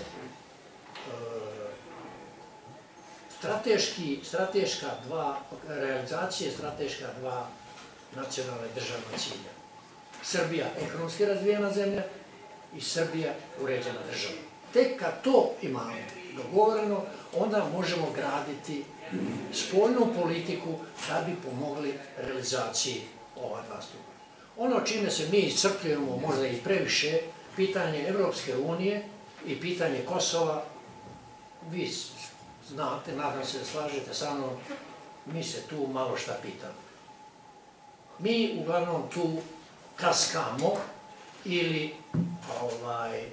realizacije strateška dva nacionalne državna cilja. Srbija ekonomski razvijena zemlja i Srbija uređena država. Tek kad to imamo dogovoreno, onda možemo graditi spoljnu politiku da bi pomogli realizaciji ova dva stupa. Ono čime se mi iscrpljujemo možda i previše, pitanje Evropske unije i pitanje Kosova, vi znate, nadam se da slažete sa mnom, mi se tu malo šta pitamo. Mi uglavnom tu kaskamo ili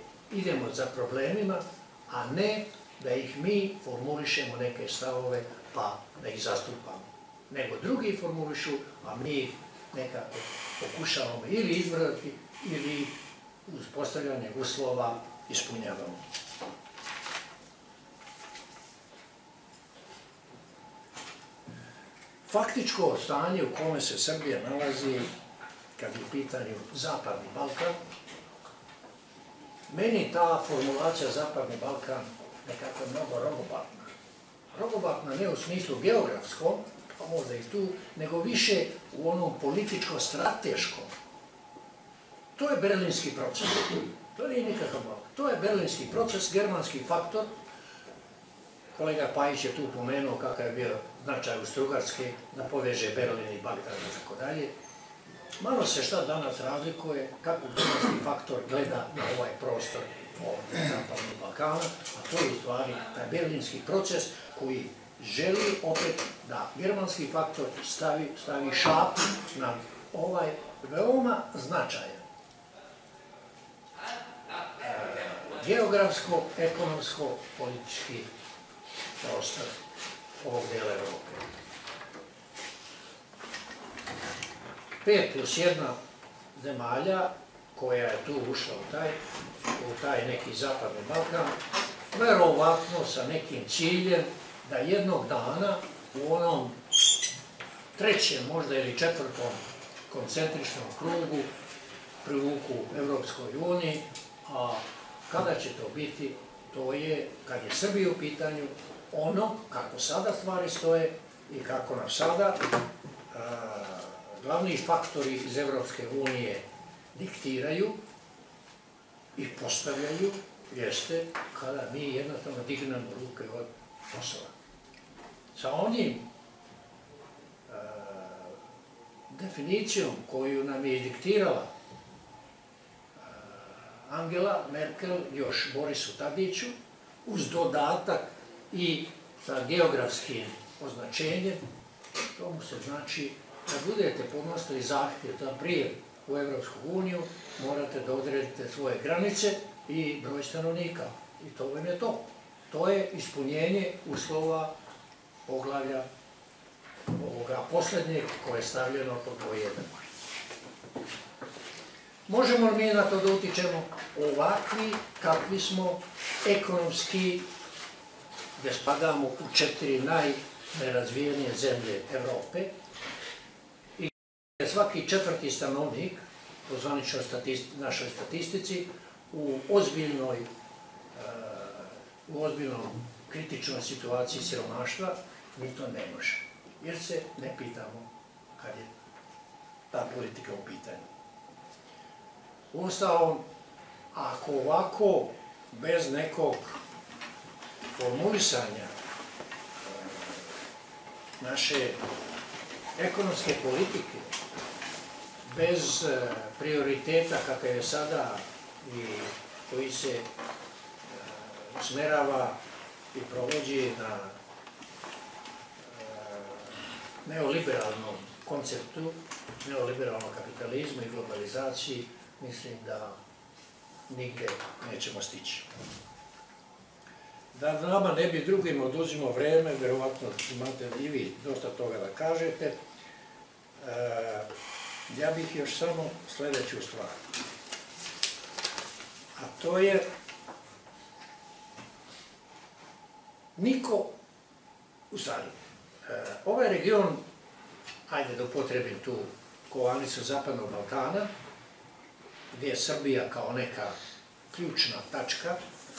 idemo za problemima, a ne da ih mi formulišemo neke stavove pa da ih zastupamo. Nego drugi formulišu, a mi ih nekako pokušavamo ili izvrati, ili uz postavljanje uslova ispunjavamo. Faktičko stanje u kome se Srbija nalazi, kad je u pitanju Zapadni Balkan, meni ta formulacija Zapadni Balkan nekako je mnogo rogobatna. Rogobatna ne u smislu geografskom, pa možda i tu, nego više u onom političko-strateškom. To je berlinski proces. To nije nikakav Balkan. To je berlinski proces, germanski faktor. Kolega Pajić je tu pomenuo kakav je bio značaj Austro-Ugarske da poveže Berlin i Balkan i tako dalje. Malo se šta danas razlikuje, kako germanski faktor gleda na ovaj prostor Zapadnog Balkana, a to je u stvari taj berlinski proces koji želi opet da germanski faktor stavi šapu na ovaj veoma značajan geografsko, ekonomsko, politički prostor ovog dela Evrope. 5+1 zemalja koja je tu ušla u taj neki Zapadni Balkan, verovatno sa nekim ciljem da jednog dana u onom trećem, možda ili četvrtom koncentričnom krugu privuku Evropskoj uniji, a kada će to biti, to je, kad je Srbija u pitanju, ono kako sada stvari stoje i kako nam sada glavni faktori iz Evropske unije diktiraju i postavljaju, jeste kada mi jednostavno dignemo ruke od Kosova. Sa onim definicijom koju nam je diktirala Angela Merkel još Borisu Tadiću, uz dodatak i sa geografskim označenjem, to mu se znači da budete podnosili zahtjev za prijem u Evropsku uniju, morate da odredite svoje granice i broj stanovnika. I to vam je to. To je ispunjenje uslova poglavlja ovoga posljednjeg koje je stavljeno pod broj 1. Možemo li mi na to da utičemo? Ovakvi kakvi smo ekonomski, gde spadamo u 4 najnerazvijenije zemlje Evrope i gde svaki 4. stanovnik, po zvaničnoj našoj statistici, u ozbiljnom kritičnoj situaciji siromaštva, mi to ne može. Jer se ne pitamo kad je ta politika u pitanju. Uostalom, ako ovako, bez nekog formulisanja naše ekonomske politike, bez prioriteta kakav je sada i koji se usmerava i provodi na neoliberalnom konceptu, neoliberalnom kapitalizmu i globalizaciji, mislim da nigde nećemo stići. Da nama ne bi drugim oduzimo vreme, verovatno imate i vi dosta toga da kažete, ja bih još samo sledeću stvar. A to je niko, u stvari, ovaj region, hajde da upotrebim tu kovanicu Zapadnog Balkana, gdje je Srbija kao neka ključna tačka,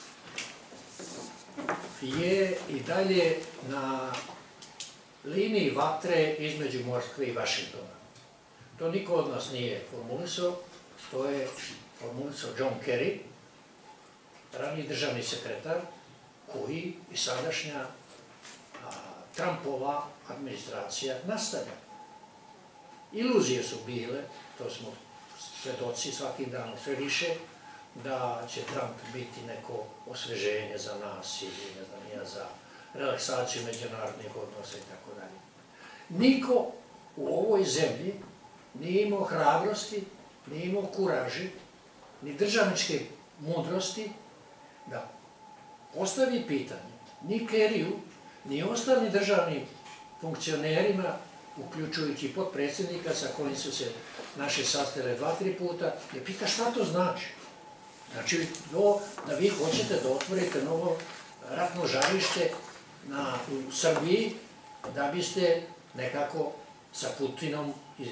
je i dalje na liniji vatre između Moskve i Vašingtona. To niko od nas nije formulisao, to je formulisao John Kerry, raniji državni sekretar, koji i sadašnja Trumpova administracija nastavlja. Iluzije su bile, to smo svedoci svakim danom sve više, da će Trump biti neko osveženje za nas ili ne znam ja, za relaksaciju međunarodnih odnosa i tako dalje. Niko u ovoj zemlji nije imao hrabrosti, nije imao kuraži, ni državničke mudrosti da postavi pitanje ni Kerriju, ni ostalim državnim funkcionerima, uključujući potpredsjednika sa kojim su se naše sastale 2-3 puta, je pita šta to znači. Znači da vi hoćete da otvorite novo ratno žarište u Srbiji da biste nekako sa Putinom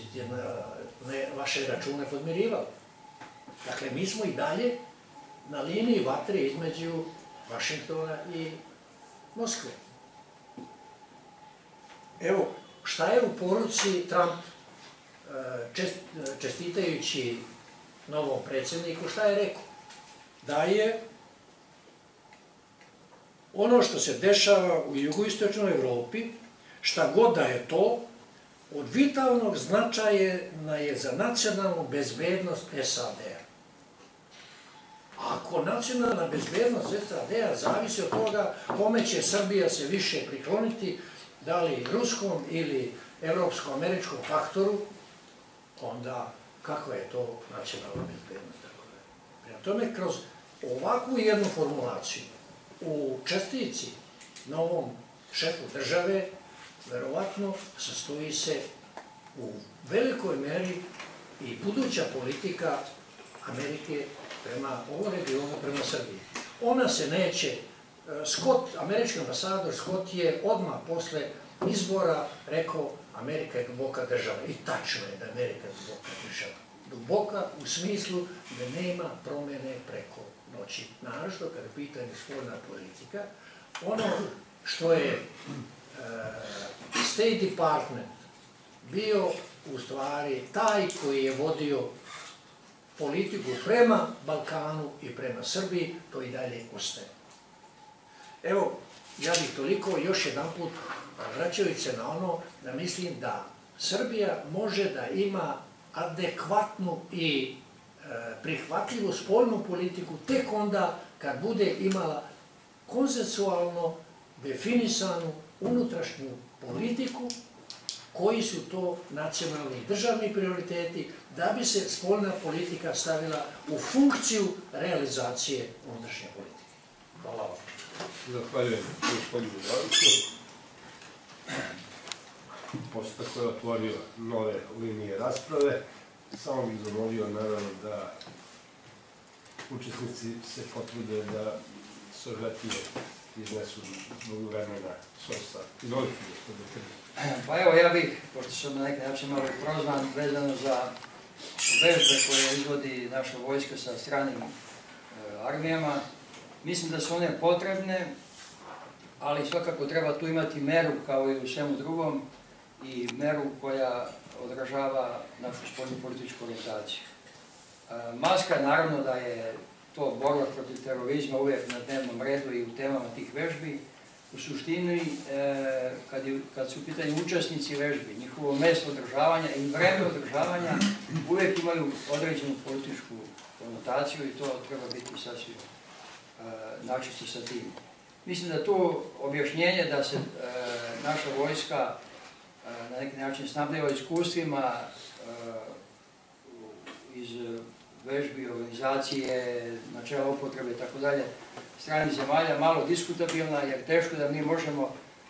vaše račune podmirivali. Dakle, mi smo i dalje na liniji vatre između Vašingtona i Moskve. Evo, šta je u poruci Trump, čestitajući novom predsjedniku, šta je rekao? Da je ono što se dešava u jugoistočnoj Evropi, šta god da je to, od vitalnog značaja je za nacionalnu bezbednost SAD-a. Ako nacionalna bezbednost SAD-a zavisi od toga kome će Srbija se više prikloniti, da li ruskom ili evropsko-američkom faktoru, onda kakva je to nacionalna bezbednost? Prema tome, kroz ovakvu jednu formulaciju u čestitci novom šefu države, verovatno sastoji se u velikoj meri i buduća politika Amerike prema ovom regionu, prema Srbiji. Ona se neće, američki ambasador Scott je odmah posle izbora rekao Amerika je duboka država. I tačno je da je Amerika duboka država. Duboka u smislu da nema promene preko noći. Naravno, kada je pitanje spoljna politika, ono što je State Department bio u stvari taj koji je vodio politiku prema Balkanu i prema Srbiji, to i dalje ostaje. Evo, ja bih toliko još jedan put vraćajući se na ono da mislim da Srbija može da ima adekvatnu i prihvatljivu spoljnu politiku tek onda kad bude imala konsensualno definisanu unutrašnju politiku koji su to nacionalni i državni prioriteti da bi se spoljna politika stavila u funkciju realizacije unutrašnje politike. Hvala vam. Zahvaljujem gospodinu Joviću. Pošto tako je otvorio nove linije rasprave, samo bih zamolio naravno da učesnici se potrude da sažetije iznesu zbog vremena sosa. Izvolite, gospodine Krlj. Pa evo, ja bih, pošto sam na neki način malo prozvan, vezano za vežbe koje izvodi naša vojska sa stranim armijama, mislim da su one potrebne, ali svakako treba tu imati meru kao i u svemu drugom i meru koja odražava našu spoljnu političku orijentaciju. Maska, naravno da je to borba protiv terorizma uvijek na dnevnom redu i u temama tih vežbi. U suštini, kad su u pitanju učesnici vežbi, njihovo mjesto održavanja i vreme održavanja uvijek imaju određenu političku konotaciju i to treba biti sasvim načisto sa tim. Mislim da tu objašnjenje da se naša vojska na neki način snabdeva iskustvima iz vežbi, organizacije, načela upotrebe i tako dalje stranih zemalja malo diskutabilna, jer teško da mi možemo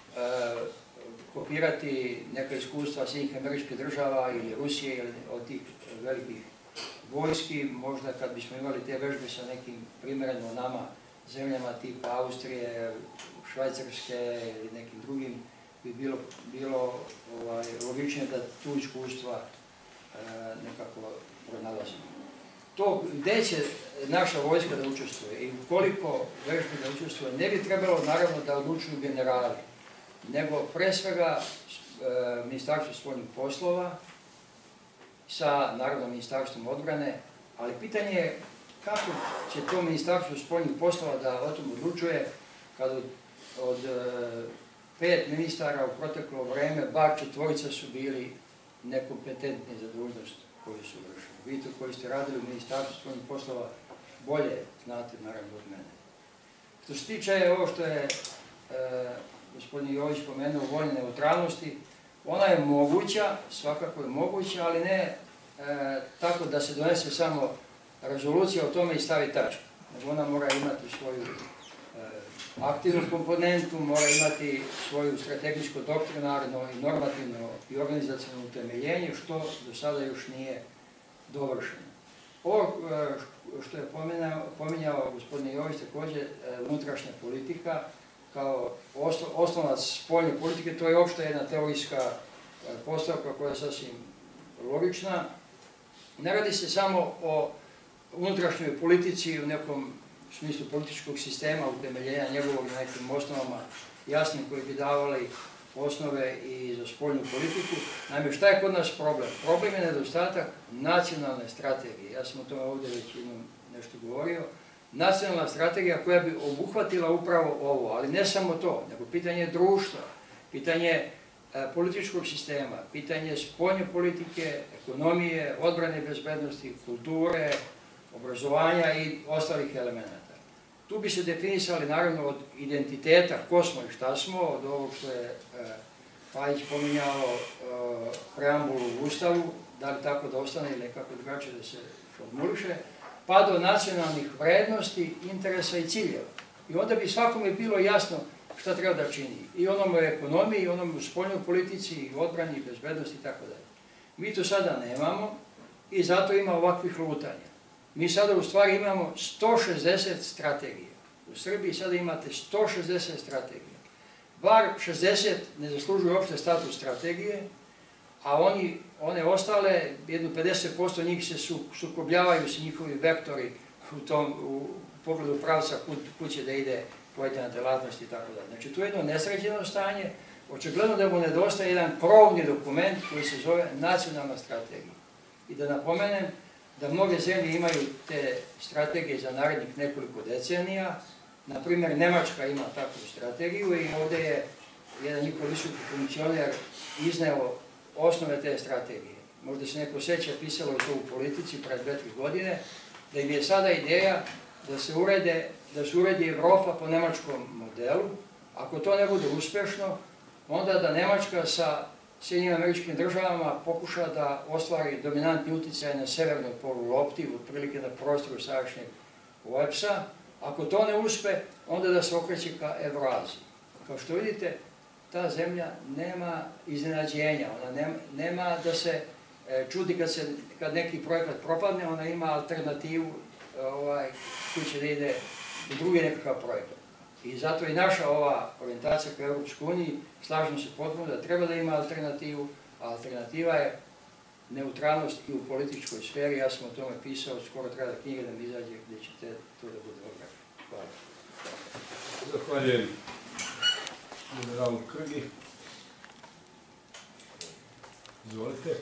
kopirati neka iskustva Sjedinjenih Američkih Država ili Rusije ili od tih velikih vojski. Možda kad bismo imali te vežbe sa nekim primjereno nama zemljama tipa Austrije, Švajcarske ili nekim drugim, bi bilo logičnije da tu iskustva nekako pronalazimo. To gdje će naša vojska da učestvuje i koliko vežbi da učestvuje, ne bi trebalo naravno da odlučuju generali, nego pre svega Ministarstvo spoljnih poslova sa naravno Ministarstvom odbrane, ali pitanje je kako će to Ministarstvo spoljnih poslova da o tom odlučuje kad od 5 ministara u proteklo vreme, bar 4 su bili nekompetentni za dužnost koju su vršili. Vi to koji ste radili u Ministarstvu spoljnih poslova bolje znate naravno od mene. Što se tiče ovo što je gospodin Jović pomenuo o vojnoj neutralnosti, ona je moguća, svakako je moguća, ali ne tako da se donese samo rezolucija o tome i stavi tačku. Nego ona mora imati svoju aktivnu komponentu, mora imati svoju strategijsko, doktrinarno i normativno i organizacijalno utemeljenje, što do sada još nije dovršeno. Ovo što je pominjao gospodin Jović, također unutrašnja politika, kao osnovac spoljne politike, to je opšte jedna teorijska postavka koja je sasvim logična. Ne radi se samo o unutrašnjoj politici u nekom smislu političkog sistema, utemeljenja njegovog na nekim osnovama jasnim koji bi davali osnove i za spoljnu politiku. Naime, šta je kod nas problem? Problem je nedostatak nacionalne strategije. Ja sam o tome ovdje već nešto govorio. Nacionalna strategija koja bi obuhvatila upravo ovo, ali ne samo to, nego pitanje društva, pitanje političkog sistema, pitanje spoljne politike, ekonomije, odbrane i bezbednosti, kulture, obrazovanja i ostalih elemenata. Tu bi se definisali naravno od identiteta ko smo i šta smo, od ovog što je Pajić pominjao preambulu u Ustavu, da li tako da ostane ili nekako drugačije da se formuliše, pa do nacionalnih vrednosti, interesa i ciljeva. I onda bi svakome bilo jasno šta treba da čini. I onom u ekonomiji, i onom u spoljnoj politici, i odbrani, i bezbednosti, i tako dalje. Mi to sada nemamo i zato ima ovakvih lutanja. Mi sada u stvari imamo 160 strategija. U Srbiji sada imate 160 strategija. Bar 60 ne zaslužuju uopšte status strategije, a one ostale, jedno 50% njih se sukobljavaju se njihovi vektori u pogledu pravca kud će da ide pojedina delatnost i tako dalje. Znači, tu je jedno nesređeno stanje, očigledno da mu nedostaje jedan krovni dokument koji se zove nacionalna strategija. I da napomenem da mnoge zemlje imaju te strategije za narednih nekoliko decenija. Naprimjer, Nemačka ima takvu strategiju i ovdje je jedan njihov visoki funkcioner izneo osnove te strategije. Možda se neko seća, pisalo je to u Politici pred 2-3 godine, da im je sada ideja da se uredi Evropa po nemačkom modelu. Ako to ne bude uspešno, onda da Nemačka sa Sjedinjenim Američkim Državama pokuša da ostvari dominantni uticaj na severnoj polulopti, otprilike na prostoru sadašnjeg Uepsa. Ako to ne uspe, onda da se okreće ka Evroaziji. Kao što vidite, ta zemlja nema iznenađenja, ona nema da se čudi kad neki projekat propadne, ona ima alternativu koji će da ide u drugi nekakav projekat. I zato i naša ova orijentacija ka Evropskoj uniji, slažem se potpuno da treba da ima alternativu, a alternativa je neutralnost i u političkoj sferi. Ja sam o tome pisao, skoro treba da knjiga da mi izađe gdje ćete to da bude obrađeno. Hvala. Zahvaljujem generalu Krgi. Izvolite.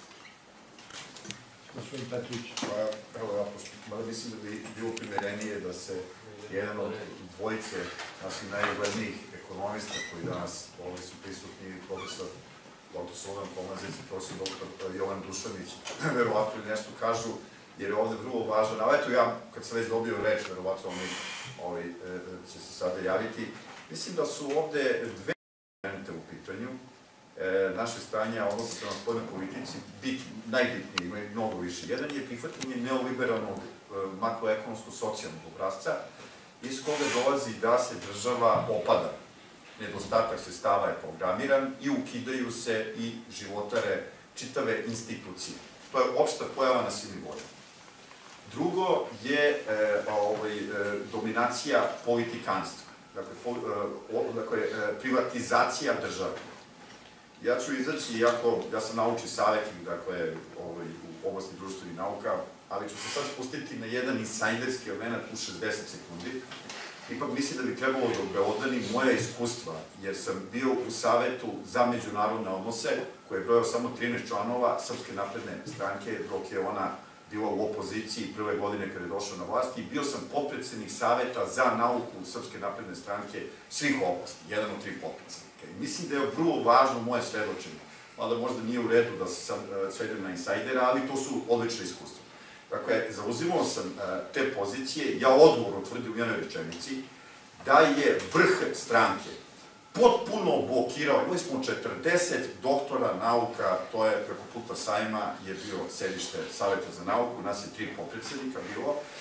Gospodin Petrović. Evo ja, mada mislim da bi bilo primerenije da se jedan od dvojice naših najuglednijih ekonomista koji danas ovdje su prisutni, profesor dr. Slobodan Pomazec i profesor dr. Jovan Dušanić, verovatno nešto kažu, jer je ovdje vrlo važno. A eto ja, kad sam već dobio reč, verovatno oni će se sada javiti. Mislim da su ovdje dve elemente u pitanju. Naše stanje, odnosno prema spoljnoj politici, najbitnije, imaju mnogo više. Jedan je prihvatanje neoliberalnog makroekonomsko-socijalnog obrazca, iz koga dolazi da se država opada. Nedostatak sredstava je programiran i ukidaju se i životare čitave institucije. To je opšta pojava na svim nivoima. Drugo je dominacija politikanstva, dakle privatizacija države. Ja ću izaći, iako ja sam naučni savjetnik, dakle, u oblasti društvenih nauka, ali ću se sad spustiti na jedan insajderski element u 60 sekundi. Ipak mislim da bi trebalo da obelodanim moja iskustva, jer sam bio u Savetu za međunarodne odnose, koji je brojao samo 13 članova Srpske napredne stranke, dok je ona bila u opoziciji prve godine kada je došla na vlast, i bio sam potpredsednik Saveta za nauku Srpske napredne stranke svih oblasti, jedan od 3 potpredsednika. Mislim da je vrlo važno moje svedočenje, mada možda nije u redu da se svedem na insajdera, ali to su odlične iskustva. Dakle, zauzimao sam te pozicije, ja odgovorno tvrdim u jednoj rečenici, da je vrh stranke potpuno blokirao, imali smo 40 doktora nauka, to je preko puta sajma, je bio sedište Saveta za nauku, nas je 3 potpredsednika bilo,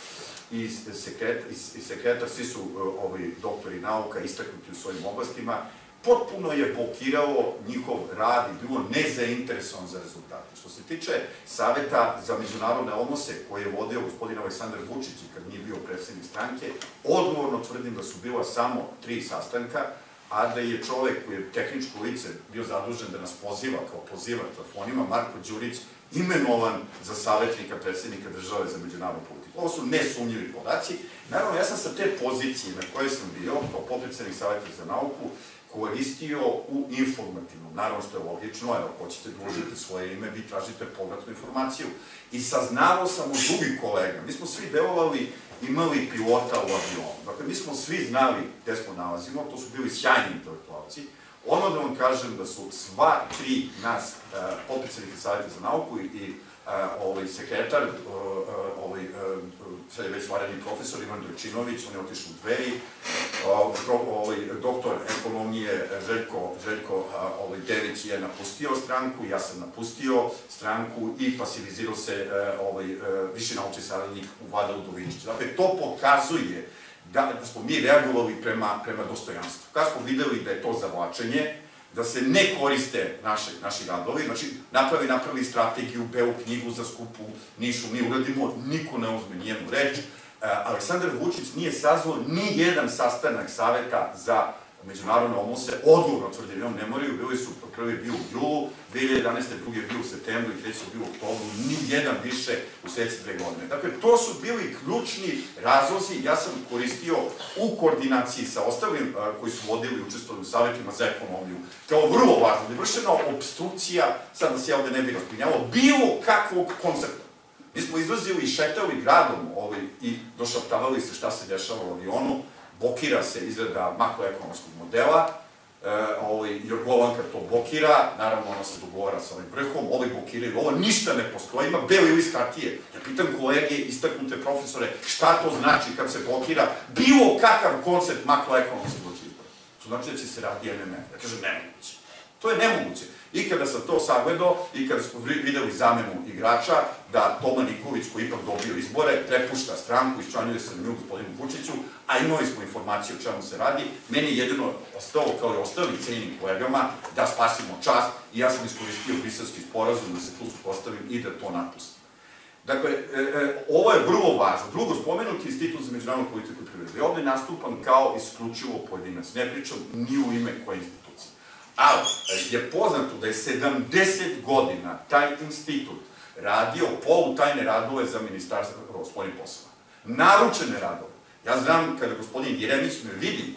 i sekretar, svi su doktori nauka istaknuti u svojim oblastima, potpuno je blokirao njihov rad i bilo nezainteresovan za rezultate. Što se tiče Saveta za međunarodne odnose koje je vodio gospodin Aleksandar Vučić i kad nije bio predsjednik stranke, odgovorno tvrdim da su bila samo 3 sastanka, a da je čovek koji je tehničko lice bio zadužen da nas poziva kao pozivar telefonima, Marko Đurić, imenovan za savjetnika predsjednika države za međunarodnu politiku. Ovo su nesumnjivi podaci. Naravno, ja sam sa te pozicije na kojoj sam bio, kao potpredsednik Saveta za nauku, koristio u informativnom. Naravno što je logično, jer ako hoćete da uložite svoje ime, vi tražite povratnu informaciju. I saznavao sam od drugih kolega. Mi smo svi delovali, imali pilota u avionu. Dakle, mi smo svi znali gde smo nalazimo, to su bili sjajni intelektualci. Ono da vam kažem da su sva 3 nas, potpredsednika Saveta za nauku i sekretar, sad je već vanredni profesor Ivan Dojčinović, on je otišao u Dveri, doktor ekonomije Željko Dević je napustio stranku, ja sam napustio stranku i pasivizirao se viši naučni saradnik u Vlada Udovičić. Dakle, to pokazuje da smo mi reagovali prema dostojanstvu. Kad smo videli da je to zavlačenje, da se ne koriste naši radovi, znači napravi strategiju, belu knjigu za skupu Nišu, mi uradimo, niko ne uzme njenu reč. Aleksandar Vučić nije sazvao ni jedan sastanak Saveta za međunarodne odnose, odgovorno tvrdim, on ne moraju, bili su, prvi bio u julu, 2011. drugi je bio u septembru i treći je bio u oktobru, ni jedan više u sljedeće 2 godine. Dakle, to su bili ključni razlozi, ja sam koristio u koordinaciji sa ostalim koji su vodili i učestvovali u savjetima za ekonomiju, kao vrlo važno, da je vršena obstrukcija, sad da se ja ovde ne bih raspinjavao, bilo kakvog koncepta. Mi smo izlazili i šetali gradom i došaptavali se šta se dešava u avionu, blokira se izrada makroekonomskog modela, Jorgovanka to blokira, naravno ona se dogovara sa ovim vrhom, ovi blokiraju, ovo ništa ne postoji, ima beli list hartije. Ja pitam kolege, istaknute profesore, šta to znači kad se blokira bilo kakav koncept makroekonomskog izbora. To znači da će se radi MMF. Ja kažem, nemoguće. To je nemoguće. I kada sam to sagledao i kada smo videli zamenu igrača, da Toma Nikolić, koji ipak dobio izbore, prepušta stranku, iščlanjuje se na nju gospodinu Vučiću, a imali smo informaciju o čemu se radi, meni je jedino ostalo, kao i ostali cijenim kolegama, da spasimo čast i ja sam iskoristio Briselski sporazum da se tu supostavim i da to napustim. Dakle, ovo je vrlo važno. Drugo, spomenuti Institut za međunarodnu politiku i privredu. Ja ovde nastupam kao isključivo pojedinac, ne pričam ni u ime koje institucije. Ali je poznato da je 70 godina taj institut radio polutajne radove za ministarstvo spoljnih poslova. Naručene radove. Ja znam kada gospodin Jeremić me vidi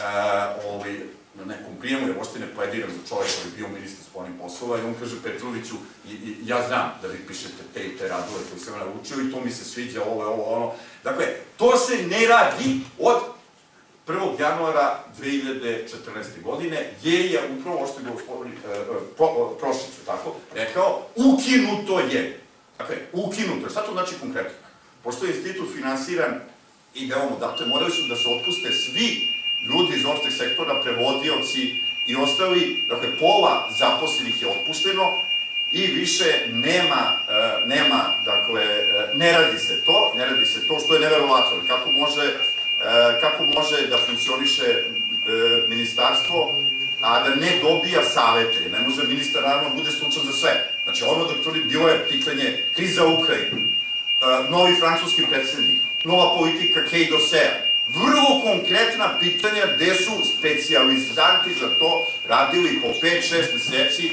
na nekom prijemu, jer uopšte ne plediram za čovjek koji je bio ministar spoljnih poslova i on kaže Petroviću, ja znam da vi pišete te radove koje sam naručio i to mi se sviđa, ovo, ono. Dakle, to se ne radi od 1. januara 2014. godine, je upravo ovo što je gospodin Prošić rekao, ukinuto je. Dakle, ukinuto je. Šta to znači konkretno? Pošto je institut finansiran i veoma odatle, morali su da se otpuste svi ljudi iz opšteg sektora, prevodioci i ostali, dakle, pola zaposlenih je otpušteno i više nema, dakle, ne radi se to što je neverovatno. Kako može da funkcioniše ministarstvo, a da ne dobija savete? Ne može ministar, naravno, bude stručan za sve. Znači, ono doktori, bilo je pitanje kriza u Ukrajini, novi francuski predsjednik, nova politika Quai d'Orsay, vrlo konkretna pitanja gde su specijalizanti za to radili po 5-6 meseci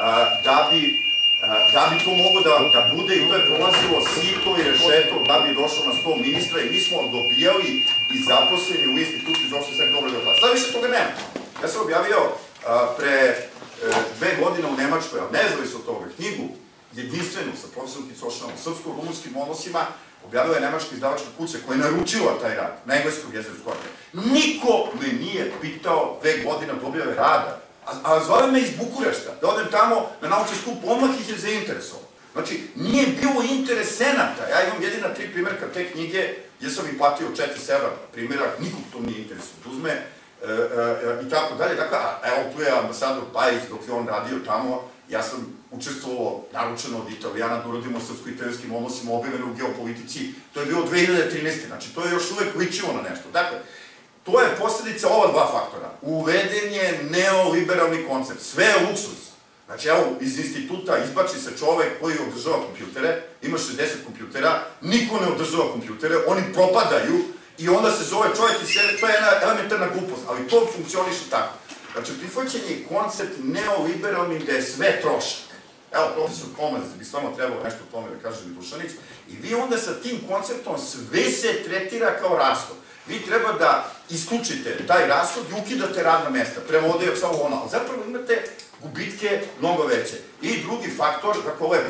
da bi to moglo da bude i to je prolazilo sito i rešeto da bi došlo na 100 ministra i mi smo dobijali i zaposleni u institutu iz opšte sve dobro da plati. Sada više toga nema. Ja sam objavio pre 2 godine u Nemačkoj, ali nezavisno od toga, knjigu jedinstvenu sa profesorom Kicošanom o srpsko-rumunskim odnosima, objavila je nemačka izdavačka kuća koja je naručila taj rad, na engleskog jezika. Niko me nije pitao 2 godine od objave rada, a zove me iz Bukurešta, da odem tamo na naučni skup, odmah ih je zainteresovao. Znači, nije bilo interesenata. Ja imam jedina 3 primjerka te knjige, gdje sam ih platio 4 evra primjerak, nikog to nije interesovao da uzme, i tako dalje. Dakle, evo tu je ambasador Pajić, dok je on radio tamo, ja sam učestvovao, naručeno od Italijana, da uradimo u srpsko-italijskim odnosima objavljeno u geopolitici, to je bilo 2013. Znači, to je još uvek ličilo na nešto. Dakle, to je posledica ova dva faktora. Uveden je neoliberalni koncept, sve je luksuz. Znači, evo, iz instituta izbači se čovek koji održava kompjutere, ima 60 kompjutera, niko ne održava kompjutere, oni propadaju i onda se zove čovek i sebe, to je jedna elementarna glupost, ali to funkcioniše tako. Znači, prihvaćen je koncept neoliberalni gde je sve trošak. Evo, profesor Komaz bi stvarno trebalo nešto o tome da kaže i Dušanić, i vi onda sa tim konceptom sve se tretira kao rashod. Vi treba da isključite taj rashod i ukidate radna mesta, prevode samo ono, ali zapravo imate gubitke mnogo veće. I drugi faktor, dakle, ovo je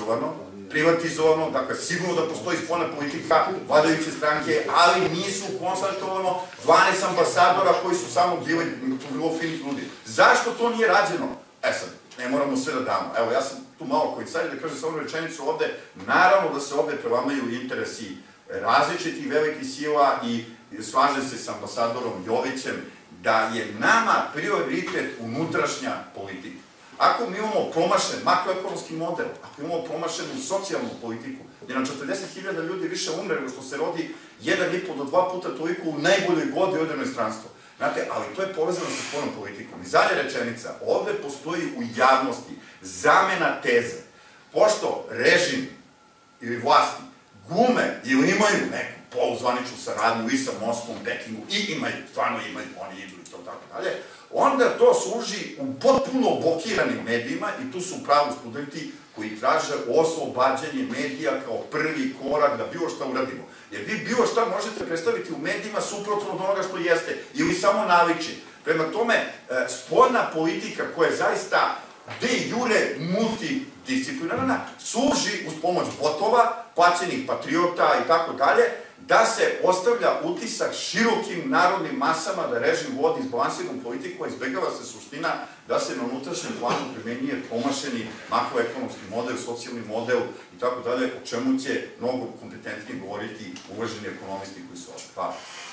privatizovano, dakle, sigurno da postoji spoljna politika, vladajuće stranke, ali nisu konstatovano 12 ambasadora koji su samo bili vrlo finih ljudi. Zašto to nije rađeno? Sad, ne moramo sve da damo. Evo, ja sam tu malo koji sad da kažem samo rečenicu ovde, naravno da se ovde prelamaju interesi različitih velikih sila i slažem se s ambasadorom Jovićem da je nama prioritet unutrašnja politika. Ako mi imamo promašen makroekonomski model, ako imamo promašenu socijalnu politiku, gdje nam 40.000 ljudi više umre nego što se rodi 1,5 do 2 puta toliko u najboljoj godini od inostranstva. Znate, ali to je povezano sa spoljnom politikom. I zadnja rečenica, ovde postoji u javnosti zamena teze. Pošto režim ili vlasti gume ili imaju neku poluzvaničnu saradnju i sa Moskvom, Pekingu, i imaju, stvarno imaju, oni idu i to tako dalje, onda to služi u potpuno blokiranim medijima i tu su pravi studenti koji traže oslobađanje medija kao prvi korak da bilo šta uradimo. Jer vi bilo šta možete predstaviti u medijima suprotno od onoga što jeste ili samo naviči. Prema tome, spoljna politika koja je zaista de jure multidisciplinarna služi uz pomoć botova, plaćenih patriota i tako dalje, da se ostavlja utisak širokim narodnim masama da režim vodi izbalansiranu politiku, a izbegava se suština da se na unutrašnjem planu primenjuje promašeni makroekonomski model, socijalni model i tako dalje, o čemu će mnogo kompetentnije govoriti uvaženi ekonomisti koji su ovdje. Hvala.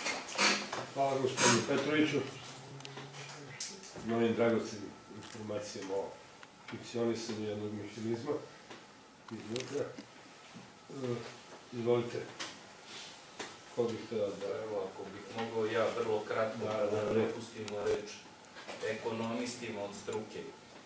Hvala gospodinu Petroviću. Novim dragocenim informacijama o fikcionisanju jednog mehanizma iznutra. Izvolite. Ko bih htjela da... Evo, ako bih mogao ja vrlo kratko da prepustimo reč ekonomistima od struke.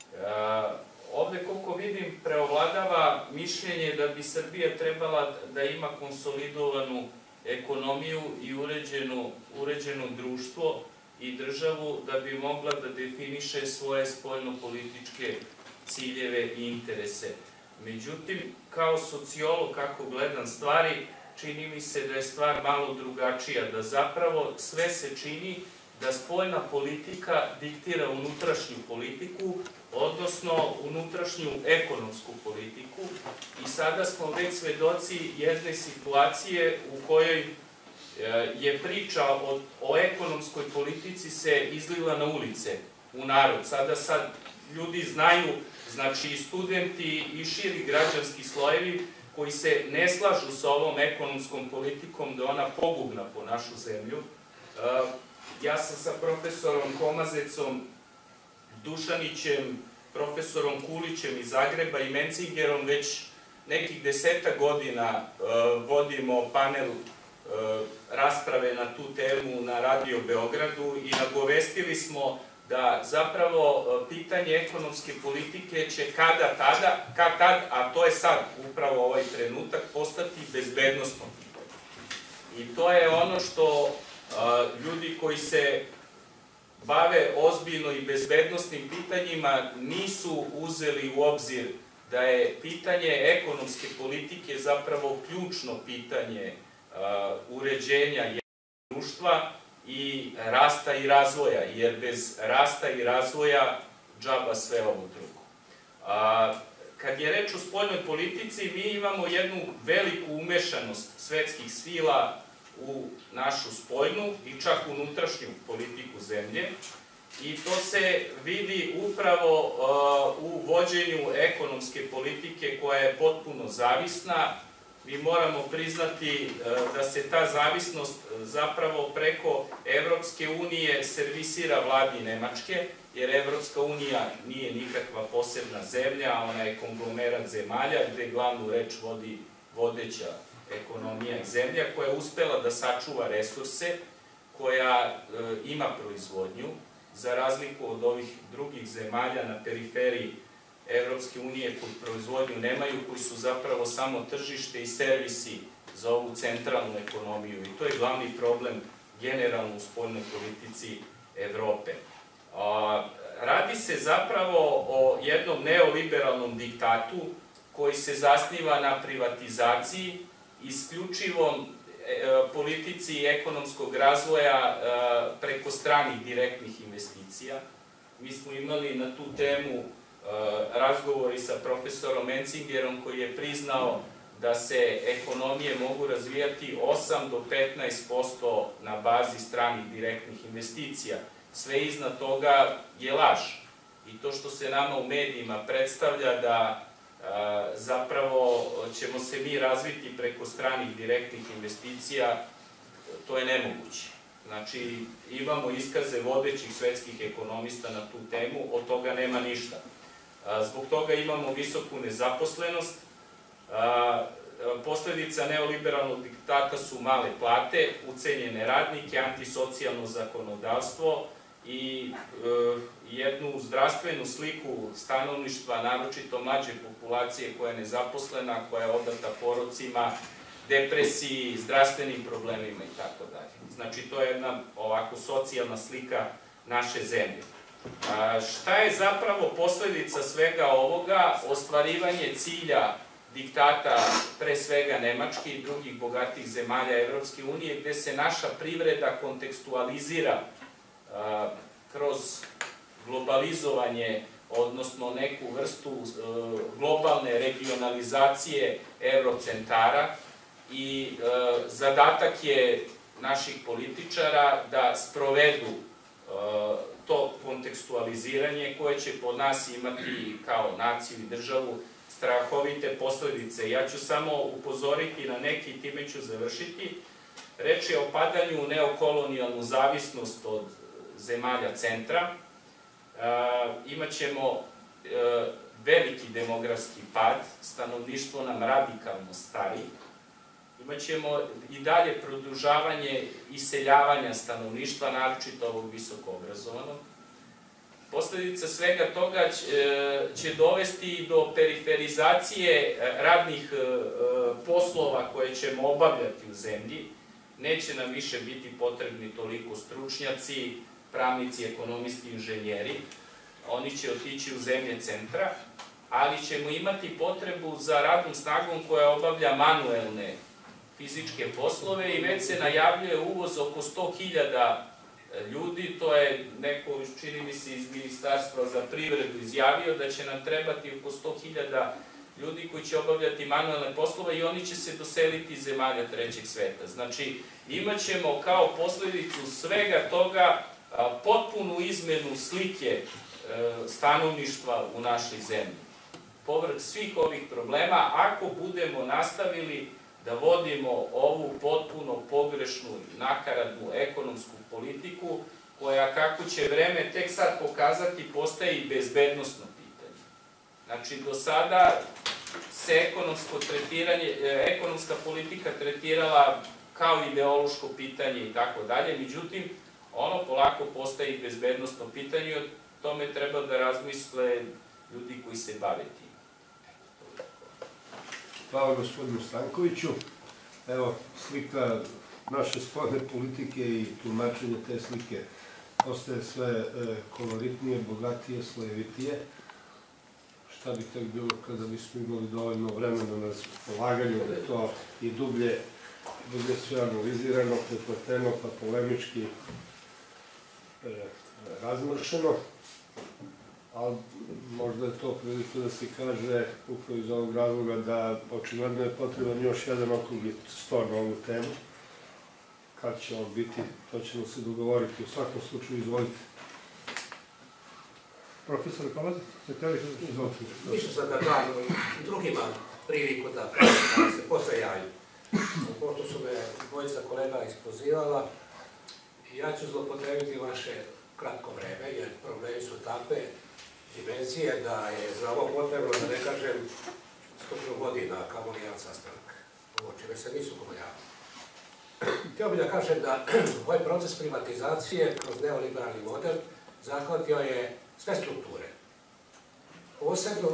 Ovde, koliko vidim, preovladava mišljenje da bi Srbija trebala da ima konsolidovanu ekonomiju i uređeno društvo i državu da bi mogla da definiše svoje spoljno-političke ciljeve i interese. Međutim, kao sociolog, kako gledam stvari, čini mi se da je stvar malo drugačija, da zapravo sve se čini da spoljna politika diktira unutrašnju politiku, odnosno unutrašnju ekonomsku politiku, i sada smo već svedoci jedne situacije u kojoj je priča o ekonomskoj politici se izlila na ulice, u narod. Sada ljudi znaju, znači i studenti i širi građanski slojevi koji se ne slažu sa ovom ekonomskom politikom, da je ona pogubna po našu zemlju. Ja sam sa profesorom Komazecom, Dušanićem, profesorom Kulićem iz Zagreba i Mencingerom već nekih 10 godina vodimo panel rasprave na tu temu na Radio Beogradu i nagovestili smo da zapravo pitanje ekonomske politike će kad tad, a to je sad upravo ovaj trenutak, postati bezbednosno pitanje. I to je ono što ljudi koji se bave ozbiljno i bezbednosnim pitanjima nisu uzeli u obzir da je pitanje ekonomske politike zapravo ključno pitanje uređenja jednog društva i rasta i razvoja, jer bez rasta i razvoja džaba sve ovo drugo. Kad je reč o spoljnoj politici, mi imamo jednu veliku umešanost svetskih sila u našu spoljnu i čak unutrašnju politiku zemlje, i to se vidi upravo u vođenju ekonomske politike koja je potpuno zavisna mi moramo priznati da se ta zavisnost zapravo preko Evropske unije servisira vladi Nemačke, jer Evropska unija nije nikakva posebna zemlja, ona je konglomerat zemalja gde glavnu reč vodi vodeća ekonomija i zemlja koja je uspela da sačuva resurse, koja ima proizvodnju, za razliku od ovih drugih zemalja na periferiji Evropske unije koji proizvodnju nemaju, koji su zapravo samo tržište i servisi za ovu centralnu ekonomiju. I to je glavni problem generalno u spoljnoj politici Evrope. Radi se zapravo o jednom neoliberalnom diktatu koji se zasniva na privatizaciji, isključivom politici ekonomskog razvoja preko stranih direktnih investicija. Mi smo imali na tu temu razgovori sa profesorom Encingerom koji je priznao da se ekonomije mogu razvijati 8 do 15% na bazi stranih direktnih investicija. Sve iznad toga je laž. I to što se nama u medijima predstavlja da zapravo ćemo se mi razviti preko stranih direktnih investicija, to je nemoguće. Znači, imamo iskaze vodećih svetskih ekonomista na tu temu, od toga nema ništa. Zbog toga imamo visoku nezaposlenost. Posledica neoliberalnog diktata su male plate, ucenjene radnike, antisocijalno zakonodavstvo i jednu zdravstvenu sliku stanovništva, naročito mlađe populacije koja je nezaposlena, koja je odata porocima, depresiji, zdravstvenim problemima i tako dalje. Znači, to je jedna ovako socijalna slika naše zemlje. Šta je zapravo posledica svega ovoga? Ostvarivanje cilja diktata, pre svega Nemačke i drugih bogatih zemalja Evropske unije, gde se naša privreda kontekstualizira kroz globalizovanje, odnosno neku vrstu globalne regionalizacije eurocentara i zadatak je naših političara da sprovedu to kontekstualiziranje koje će po nas imati kao naciju i državu strahovite posledice. Ja ću samo upozoriti na neki, time ću završiti. Reč je o padanju u neokolonijalnu zavisnost od zemalja centra. Imaćemo veliki demografski pad, stanovništvo nam radikalno stari. Imaćemo i dalje produžavanje iseljavanja stanovništva, naročito ovog visoko obrazovanog. Posledica svega toga će dovesti do periferizacije radnih poslova koje ćemo obavljati u zemlji. Neće nam više biti potrebni toliko stručnjaci, pravnici, ekonomisti, inženjeri. Oni će otići u zemlje centra, ali ćemo imati potrebu za radnom snagom koja obavlja manuelne fizičke poslove i već se najavljuje uvoz oko 100.000 ljudi. To je neko, čini mi se, iz Ministarstva za privredu izjavio da će nam trebati oko 100.000 ljudi koji će obavljati manuelne poslove i oni će se doseliti iz zemalja trećeg sveta. Znači, imat ćemo kao posledicu svega toga potpunu izmenu slike stanovništva u našoj zemlji. Povrh svih ovih problema, ako budemo nastavili da vodimo ovu potpuno pogrešnu, nakaradnu ekonomsku politiku, koja, kako će vreme tek sad pokazati, postaje i bezbednosno pitanje. Znači, do sada se ekonomska politika tretirala kao ideološko pitanje i tako dalje, međutim, ono polako postaje i bezbednosno pitanje i o tome treba da razmisle ljudi koji se bave tim. Hvala gospodinu Stankoviću. Evo, slika naše spoljne politike i tumačenje te slike postaje sve koloritnije, bogatije, slojevitije. Šta bi tek bilo kada bismo imali dovoljno vremena na raspolaganju, da to i dublje sve analizirano, prepleteno, pa polemički razmršeno. Ali možda je to prilike da se kaže upravo iz ovog razloga da očigledno je potreban još jedan okrugli sto na ovu temu. Kad će on biti, to ćemo se dogovoriti. U svakom slučaju, izvolite. Profesor Komazit, se htjeli izvolite. Više sam da dam drugima priliku da se posle javim. dvojica kolega ispozivala. Ja ću zlopotrebiti vaše kratko vreme, jer problemi su takve dimenzije da je za ovo potrebno, da ne kažem, 100 godina kao li jedan sastanak. Ovo čime se nisu govorjavali. Htio bih da kažem da ovaj proces privatizacije kroz neoliberalni model zahvatio je sve strukture. Posebno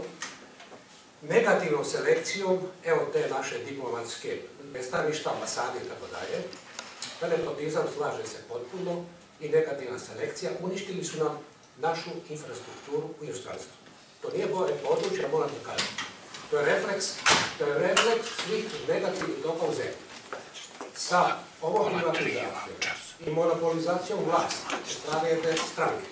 negativnom selekcijom, evo te naše diplomatske predstavništva, ambasade i tako dalje, nepotizam slaže se potpuno i negativna selekcija, uništili su nam našu infrastrukturu u inostranstvu. To nije moje područje, moram da kažem. To je refleks svih negativnih toka u zemlji. Sa ovom privatizacijom i monopolizacijom vlasti strane jedne stranke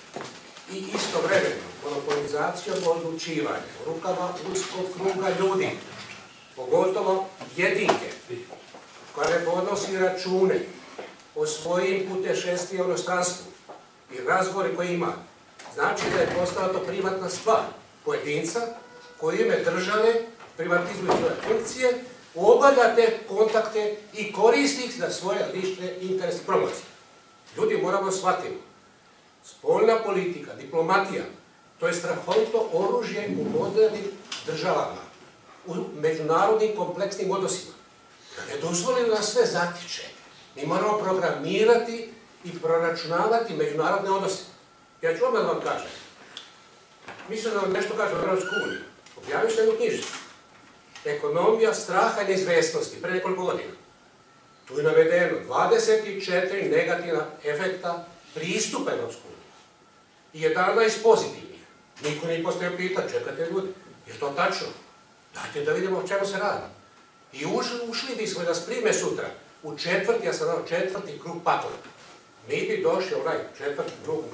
i istovremeno monopolizacijom odlučivanja u rukama uskog kruga ljudi, pogotovo jedinke, koja ne podnosi račune o svojim putešestvima u inostranstvu i razgovori koje ima, znači da je postala to privatna stvar pojedinca koji ime države privatizuje svoje funkcije, obavlja te kontakte i koristi ih za svoje lične interese i promocije. Ljudi, moramo shvatiti, spoljna politika, diplomatija, to je strahovito oružje u modernim državama, u međunarodnim kompleksnim odnosima. Da ne dozvolimo da sve zatiče. Mi moramo programirati i proračunavati međunarodne odnose. Ja ću odmah da vam kažem. Mislim da vam nešto kaže o Europskoj uniji. Objavio sam jednu knjižicu. Ekonomija straha i neizvestnosti, pre nekoliko godina. Tu je navedeno 24 negativna efekta pristupa Europskoj uniji. I 11 pozitivnih. Niko nije postavio pitanje, čekajte ljudi, je to tačno? Dajte da vidimo o čemu se radi. I ušli bismo da nas prime sutra u četvrti, ja sam dao četvrti krug pakla. Mi bi došli onaj četvrti krug,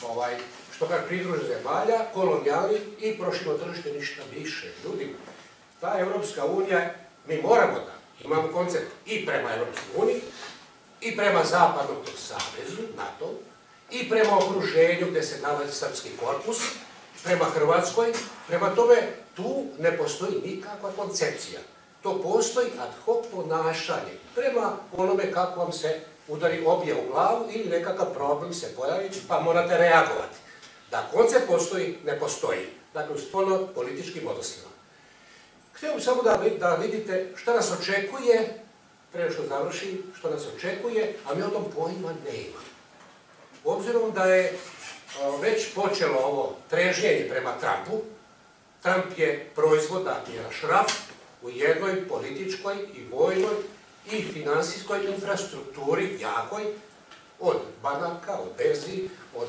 što kaže pridruže zemalja, kolonijali i prošimo tržište ništa više. Ljudi, ta Europska unija, mi moramo da imamo koncept i prema Europskoj uniji, i prema Zapadnom savezu, NATO, i prema okruženju gde se nalazi srpski korpus, prema Hrvatskoj, prema tome tu ne postoji nikakva koncepcija. To postoji ad hoc ponašanje prema onome kako vam se udari obje u glavu ili nekakav problem se pojavi, pa morate reagovati. Da koncept postoji, ne postoji. Dakle, u spoljno-političkim odnosima. Htio bih samo da vidite šta nas očekuje, prije što završim, što nas očekuje, a mi o tom pojma ne imamo. Obzirom da je već počelo ovo trežnjenje prema Trumpu, Trump je proizvod, dakle, jedan šraf u jednoj političkoj i vojnoj i finansijskoj infrastrukturi jakoj, od banaka, od berzi, od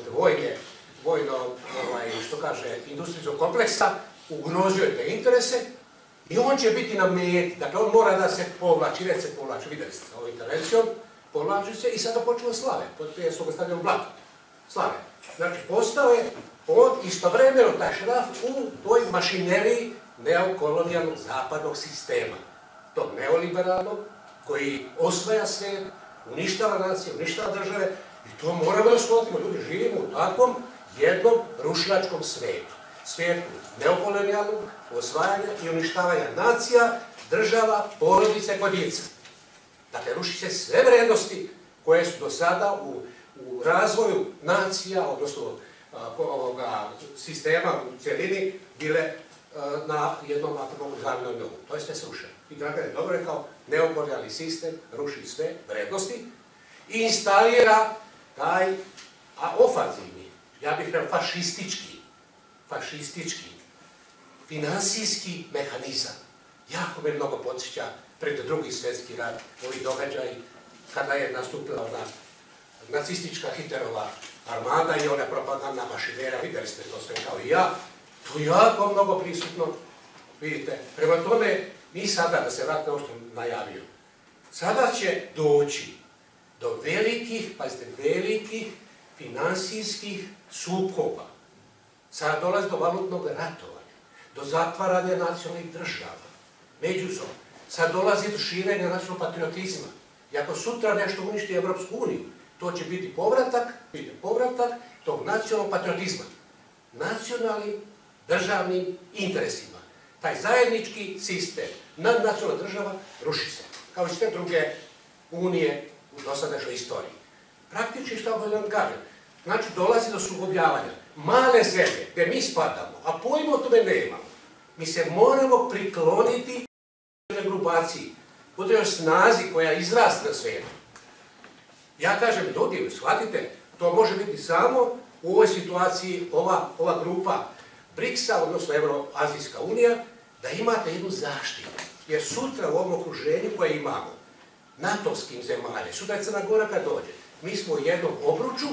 industrijskog kompleksa, ugrozio te interese i on će biti na meti. Dakle, on mora da se povlači, već se povlači, vidjeli ste sa ovom intervencijom, povlači se i sada počeo slave, prije su ga stavljeno blato, slave. Znači, postao je on istovremeno taj šraf u toj mašineriji neokolonijalnog zapadnog sistema, tog neoliberalnog, koji osvaja sve, uništava nacije, uništava države, i to moramo da shvatimo. Ljudi, živimo u takvom jednom rušilačkom svetu. Svijetu neokolonijalnog osvajanja i uništavanja nacija, država, porodice, pojedinca. Dakle, ruši se sve vrednosti koje su do sada u razvoju nacija, odnosno sistema u cjelini, bile na jednom zavidnom nivou. To je sve srušeno. I Dragan je dobro rekao, neokolonijalni sistem ruši sve vrednosti i instalira taj ofanzivni, ja bih rekao fašistički, finansijski mehanizam. Jako me mnogo podsjeća pred Drugi svjetski rat, ovi događaji kada je nastupila ona nacistička Hitlerova armada i ona propagandna mašinera, vidjeli ste to sve kao i ja, to je jako mnogo prisutno, vidite. Prema tome, mi sada, da se rat na ovo što najavio, sada će doći do velikih finansijskih sukoba. Sada dolazi do valutnog ratovanja, do zatvaranja nacionalnih država, međusobno. Sada dolazi do širenja nacionalnog patriotizma. I ako sutra nešto uništi Evropsku uniju, to će biti povratak tog nacionalnog patriotizma. Nacionalnim državnim interesima. Taj zajednički sistem nadnacionalna država ruši se. Kao i sve druge unije u dosadašnjoj istoriji. Praktički šta ovo vam kažem? Znači, dolazi do sukobljavanja. Male zemlje, gdje mi spadamo, a pojma o tome nemamo, mi se moramo prikloniti grupaciji, u toj snazi koja izraste na svijetu. Ja kažem, ljudi, shvatite, to može biti samo u ovoj situaciji, ova grupa BRICS-a, odnosno Euroazijska unija, da imate jednu zaštitu. Jer sutra u ovom okruženju koje imamo, NATO-skim zemalja, sutra je Crna Gora kad dođe, mi smo u jednom obruču,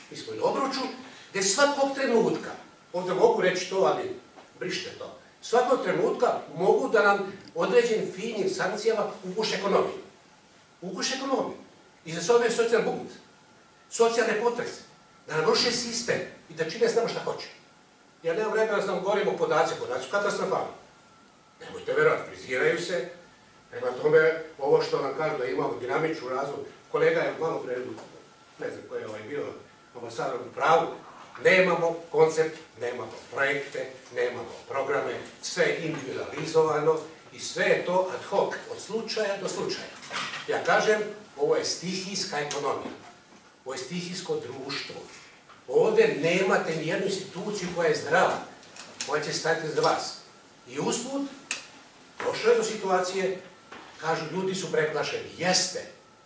gdje svakog trenutka, ovdje mogu reći to, ali brište to, svakog trenutka mogu da nam određenim finim sankcijama uguše ekonomiju. Uguše ekonomiju. Izazove socijalne bubnice, socijalne potrese, da naruše sistem i da čine s nama šta hoće. Ja nemam vremena da nam govorimo podaci su katastrofalni. Nemojte verovati, friziraju se. Prema tome, ovo što nam kažu da imamo dinamičnu razvoj, kolega je malo predu, ne znam koji je bio ambasador u pravu, nemamo koncept, nemamo projekte, nemamo programe, sve je individualizovano i sve je to ad hoc, od slučaja do slučaja. Ja kažem, ovo je stihijska ekonomija, ovo je stihijsko društvo. Ovdje nemate nijednu instituciju koja je zdrava, koja će stati za vas. I usput, došlo je do situacije, kažu, ljudi su preplašeni. Jeste.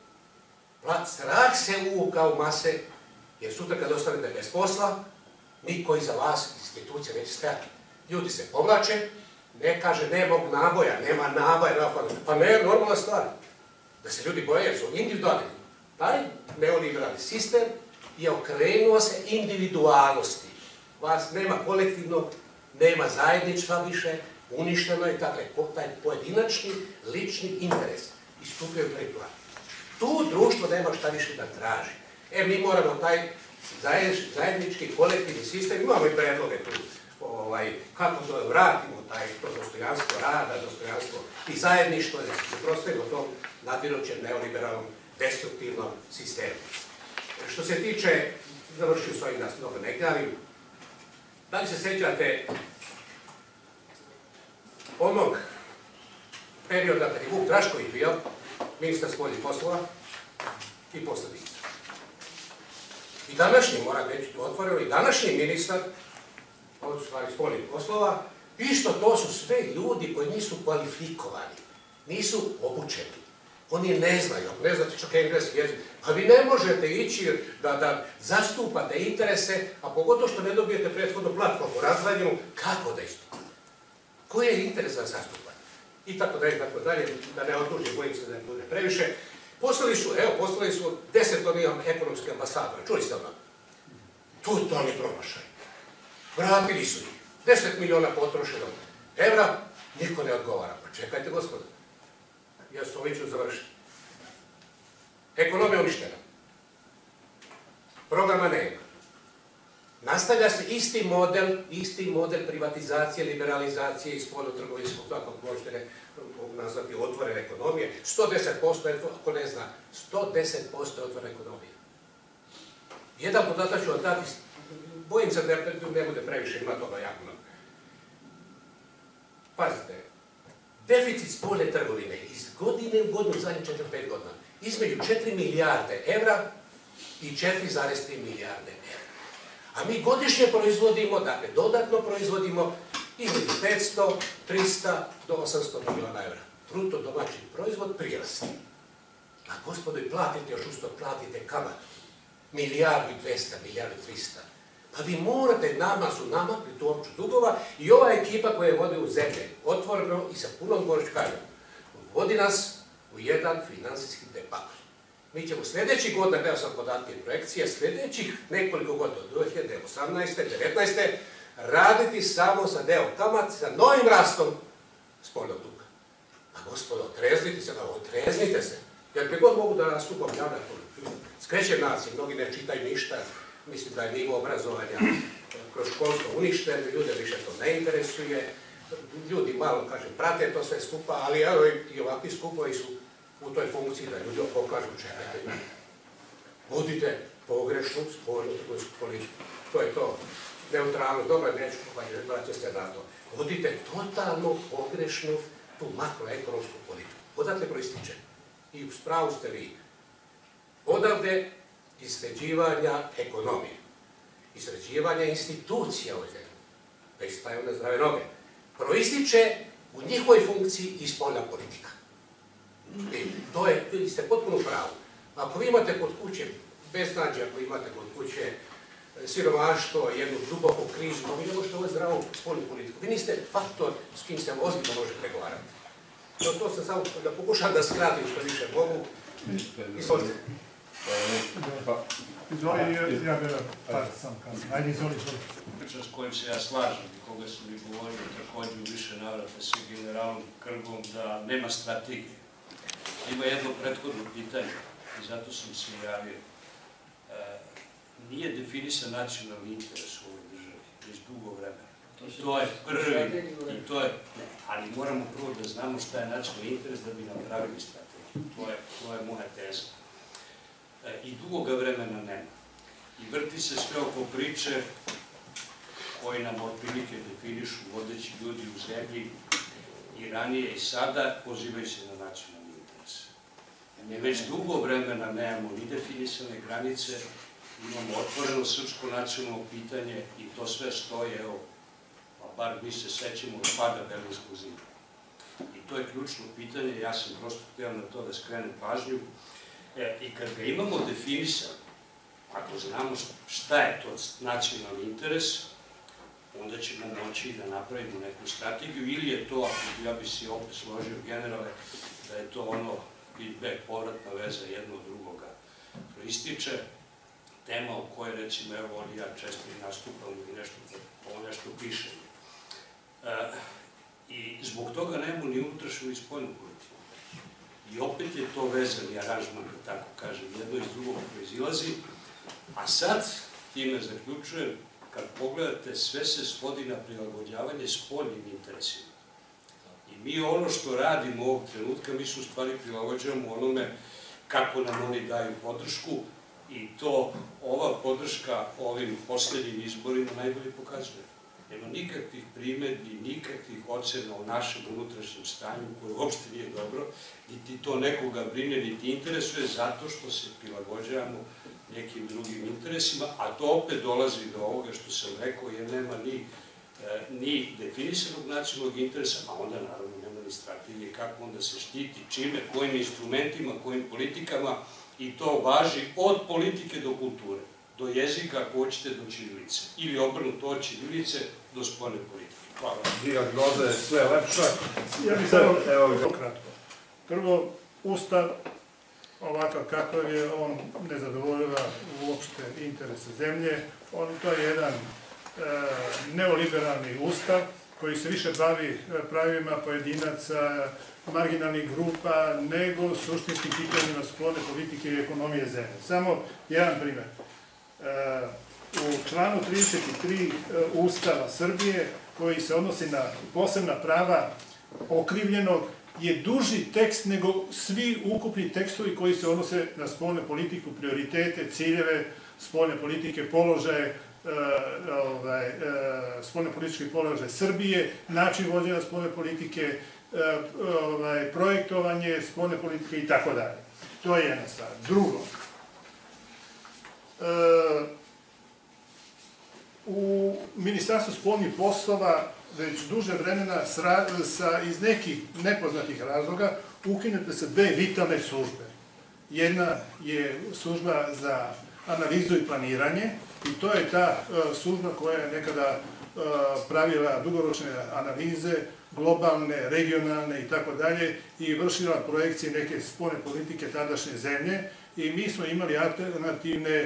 Strah se uvuka u mase, jer sutra kad ostanete bez posla, niko iza vas, institucija, neće stajati. Ljudi se povlače, ne kaže, nema naboja, nema naboja, pa ne, normalna stvar. Da se ljudi boje, jer su individualni. Taj neoliberalni sistem je okrenuo se individualnosti. Vas nema kolektivnog, nema zajedništva više, uništeno je taj pojedinačni, lični interes istupio u prvi plan. Tu društvo nema šta više da traži. Mi moramo taj zajednički, kolektivni sistem, imamo i predloge tu, kako to vratimo, to dostojanstvo rada, dostojanstvo i zajedništvo, da se suprotstavimo tom nadirućem neoliberalnom, destruktivnom sistemu. Što se tiče, završio s ovim nas mnogo ne gnjavim, da li se sjećate onog perioda kad je Vuk Drašković bio ministar spoljnih poslova i poslanica. I današnji, moram reći to otvoreno, i današnji ministar spoljnih poslova, isto to su sve ljudi koji nisu kvalifikovani, nisu obučeni. Oni ne znaju, ako ne znate čak engleski jezik, a vi ne možete ići da zastupate interese, a pogotovo što ne dobijete prethodnu platformu razvaljenu, kako da istupate? Koji je interes za zastupanje? I tako dalje, da ne otužim, bojim se da ne bude previše. Poslali su 10 onih ekonomske ambasadora, čuli ste ono? Totalni promašaj. Vratili su ih. 10 miliona potrošeno evra, niko ne odgovara. Pa čekajte, gospodo. Ja s ovim ću završiti. Ekonomija uništena. Programa nema. Nastavlja se isti model privatizacije, liberalizacije i spoljno-trgovinskog, tako možete nazvati otvorene ekonomije. 110%, ako ne zna, 110% je otvorena ekonomija. Jedan podatak ću vam dati, bojim se da ne bude previše, ima toga jako mnogo. Pazite, deficit spoljne trgovine iz godine u godinu, zadnjih 4-5 godina, između 4 milijarde evra i 4,3 milijarde evra. A mi godišnje proizvodimo, dakle dodatno proizvodimo između 500, 300 do 800 miliona evra. Bruto domaći proizvod prirasti. A gospodo, i platite, još usto platite kamatu. Milijardu i 200, milijardu i 300. Pa vi morate, nama su namakli tu opću dugova i ova ekipa koja je vodi u zemlje, otvoreno i sa punom gorčkarom, vodi nas u jedan financijski debakl. Mi ćemo sljedećih godina, gledao sam podatke i projekcije, sljedećih nekoliko godina, od 2018. 2019. raditi samo sa deo kamat, sa novim rastom spoljnog duga. A gospodo, otreznite se. Jer gdje god mogu da nastupam javna skrećem naciji, mnogi ne čitaju ništa, mislim da je nivo obrazovanja kroz školstvo uništen, ljude više to ne interesuje, ljudi malo, kažem, prate to sve skupa, ali evo i ovakvi skupovi su u toj funkciji da ljudi pokažu, čekajte, vodite pogrešnu spoljnu trgovinsku politiku. To je to. Neutralno, dobro, neću vraćati se na to. Vodite totalno pogrešnu tu makroekonomsku politiku. Odatle proističe. i u spravu ste vi. Odavde iz sređivanja ekonomije, iz sređivanja institucija ove zemlje, da ih stavimo na zdrave noge, proističe u njihovoj funkciji i spoljna politika. Vi ste potpuno pravu. Ako vi imate kod kuće beznađe, ako imate kod kuće siromaštvo, jednu duboku krizu, vi ne možete uvesti zdravu spoljnu politiku. Vi niste faktor s kim se ozbiljno može pregovarati. To sam samo da pokušam da skratim što više mogu. Izvolite. Izvoli, ja ga sam kasno. Ajde, izvoli. Priča s kojim se ja slažem i koga sam mi govorio također u više navrata sa generalom Krgom da nema strategije. Ima jedno prethodno pitanje i zato sam se javio. Nije definisan nacionalni interes u ovoj državi, već dugo vremena. To je prvi, i to je, ali moramo prvo da znamo šta je nacionalni interes da bi napravili strategiju. To je moja teza. I dugoga vremena nema. I vrti se sve oko priče koji nam otprilike definišu vodeći ljudi u zemlji i ranije i sada, pozivaju se na nacionalni interes. Mi već dugo vremena nemamo ni definisane granice, imamo otvoreno srpsko nacionalno pitanje i to sve stoji, evo, bar mi se sećamo od pada Berlinskog zida. I to je ključno pitanje, ja sam prosto htio na to da skrenem pažnju. I kad ga imamo definisan, ako znamo šta je to nacionalni interes, onda ćemo moći da napravimo neku strategiju, ili je to, ja bi se opet složio generale, da je to ono feedback, povratna veza jedno od drugoga proističe, tema o kojoj, recimo, evo, on i ja često i nastupam i nešto pišem. I zbog toga nemamo ni unutrašnju ni spoljnu politiku. I opet je to vezani aranžman, da tako kažem, jedno iz drugog proizilazi, a sad, time zaključujem, kad pogledate, sve se svodi na prilagođavanje spoljnim interesima. I mi ono što radimo ovog trenutka, mi se u stvari prilagođavamo onome kako nam oni daju podršku i to ova podrška ovim poslednjim izborima najbolje pokazuje. Nema nikakvih primedbi, nikakvih ocena o našem unutrašnjem stanju, koje uopšte nije dobro, niti to nekoga brine, niti interesuje, zato što se prilagođavamo nekim drugim interesima, a to opet dolazi do ovoga što sam rekao, jer nema ni definisanog nacionalnog interesa, a onda naravno nema ni strategije kako onda se štiti, čime, kojim instrumentima, kojim politikama, i to važi od politike do kulture, do jezika, ako hoćete, do ćirilice, ili obrnuto od ćirilice do spoljne politike. Hvala. Dijagnoza je sve lepša. Ja bih samo kratko. Prvo, Ustav, ovakav kakav je, on ne zadovoljava uopšte interese zemlje. To je jedan neoliberalni ustav koji se više bavi pravima pojedinaca, marginalnih grupa, nego suštinskim pitanjima spoljne politike i ekonomije zemlje. Samo jedan primjer. U članu 33 Ustava Srbije, koji se odnosi na posebna prava okrivljenog, je duži tekst nego svi ukupni tekstovi koji se odnose na spoljnu politiku, prioritete, ciljeve spoljne politike, položaje, spoljno-politički položaj Srbije, način vođenja spoljne politike, projektovanje spoljne politike i tako dalje. To je jedna stvar. Drugo, u Ministarstvu spoljnih poslova već duže vremena iz nekih nepoznatih razloga ukinute se dve vitalne službe. Jedna je služba za analizu i planiranje i to je ta služba koja je nekada pravila dugoročne analize, globalne, regionalne i tako dalje i vršila projekcije neke spoljne politike tadašnje zemlje i mi smo imali alternativne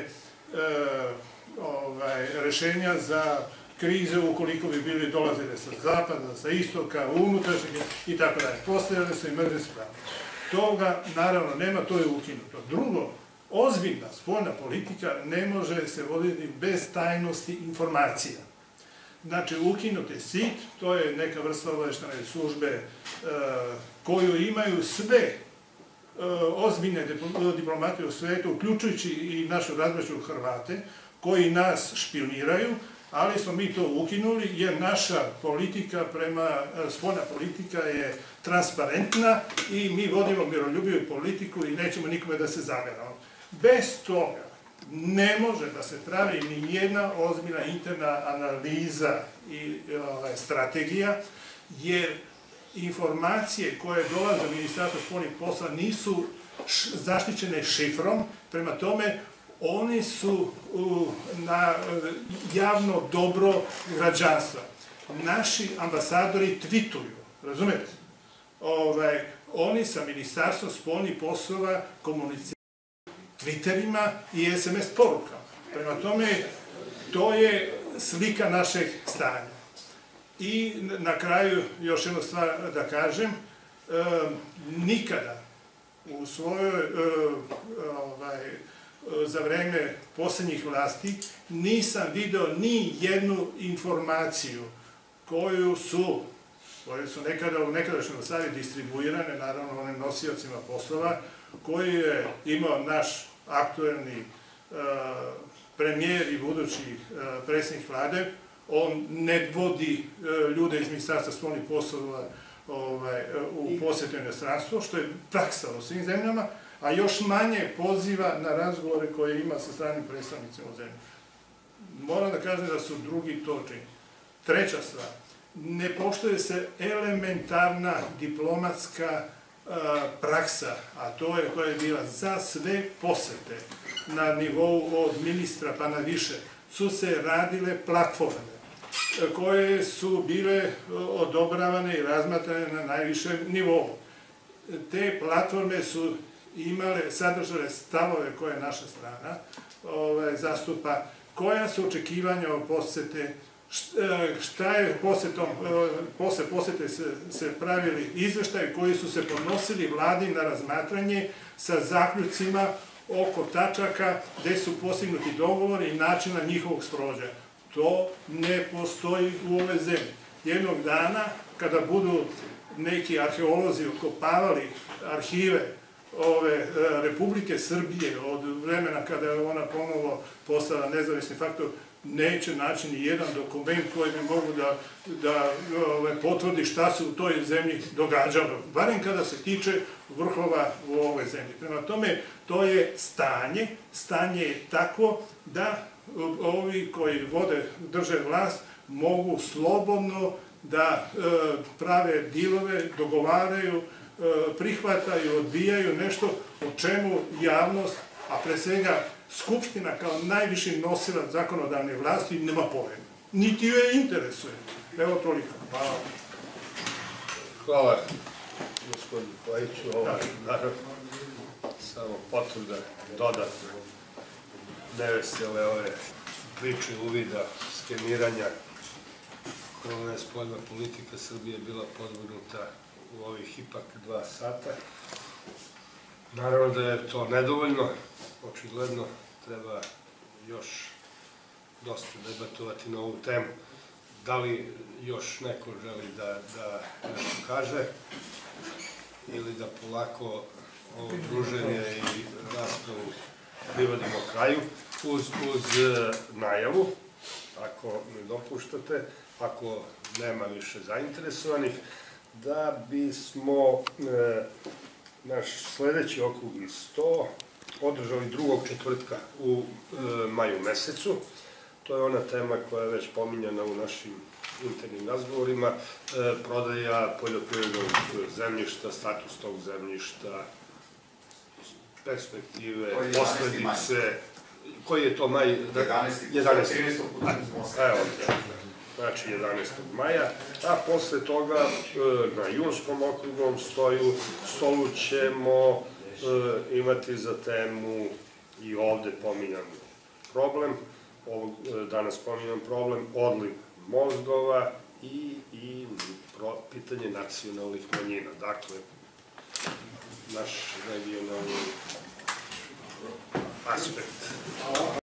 rešenja za krize ukoliko bi bili dolazile sa zapada, sa istoka, unutrašnjeg i tako dalje. Postavljale su emergency plan. Toga, naravno, nema, to je ukinuto. Drugo, ozbiljna spoljna politika ne može se voditi bez tajnosti informacija. Znači, ukinut je SIT, to je neka vrsta obaveštajne službe koju imaju sve ozbiljne diplomatije u svetu, uključujući i našu razmeću Hrvate, koji nas špioniraju, ali smo mi to ukinuli jer naša politika spoljna politika je transparentna i mi vodimo miroljubivu politiku i nećemo nikome da se zamjeramo. Bez toga ne može da se pravi ni jedna ozbiljna interna analiza i strategija, jer informacije koje dolaze u Ministarstvo spoljnih poslova nisu zaštićene šifrom, prema tome oni su na javno dobro građanstva. Naši ambasadori tvituju, razumete? Oni sa Ministarstvom spoljnih poslova komuniciraju Twitterima i SMS porukama. Prema tome, to je slika našeg stanja. I na kraju još jednu stvar da kažem, nikada u svojoj, za vreme posljednjih vlasti, nisam video ni jednu informaciju koju su nekada u nekadašnjoj Jugoslaviji distribuirane, naravno onim nosiocima poslova, koji je imao naš aktuelni premijer i budući predsjednik vlade. On ne vodi ljude iz Ministarstva spoljnih poslova u posjetu inostranstvu, što je praksa u svim zemljama, a još manje poziva na razgovore koje ima sa stranim predstavnicima u zemlji. Moram da kažem da su drugi to čini. Treća stvar, ne poštuje se elementarna diplomatska praksa, a to je koja je bila za sve posete na nivou od ministra pa na više, su se radile platforme koje su bile odobravane i razmatrane na najvišem nivou. Te platforme su sadržale stavove koje naša strana zastupa, koja su očekivanja od posete, šta je posle posete se pravili izveštaji koji su se podnosili vladi na razmatranje sa zaključcima oko tačaka gde su postignuti dogovori i načina njihovog sprovođenja. To ne postoji u ovoj zemlji. Jednog dana, kada budu neki arheolozi okopavali arhive Republike Srbije od vremena kada je ona ponovo postala nezavisni faktor, neće naći ni jedan dokument koji bi mogu da potvrdi šta se u toj zemlji događalo, barem kada se tiče vrhova u ovoj zemlji. Prema tome, to je stanje. Stanje je takvo da ovi koji drže vlast mogu slobodno da prave dilove, dogovaraju, prihvataju, odbijaju nešto o čemu javnost, a pre svega Skupština kao najviši nosilac zakonodavne vlasti nema pojma. Niti joj interesuje. Evo toliko. Hvala. Hvala, gospodinu Pajiću. Naravno, samo potvrda dodatno nevesele ove priče uvida, skeniranja koja je spoljna politika Srbije bila podvrgnuta u ovih ipak 2 sata. Naravno da je to nedovoljno, očigledno treba još dosta debatovati na ovu temu. Da li još neko želi da nešto kaže ili da polako ovo druženje i raspravu privodimo kraju uz najavu, ako mi dopuštate, ako nema više zainteresovanih, da bismo naš sledeći okrugli sto održali 2. četvrtka u maju mesecu. To je ona tema koja je već pominjana u našim internim razgovorima, prodaja poljoprivrednog zemljišta, status tog zemljišta, perspektive, posledice. Koji je to maj? 11. Evo, znači 11. maja, a posle toga na junskom okruglom stolu ćemo imati za temu i ovde pominjan problem, danas pominjan problem odliv mozgova i pitanje nacionalnih manjina. Dakle, naš regionalni aspekt.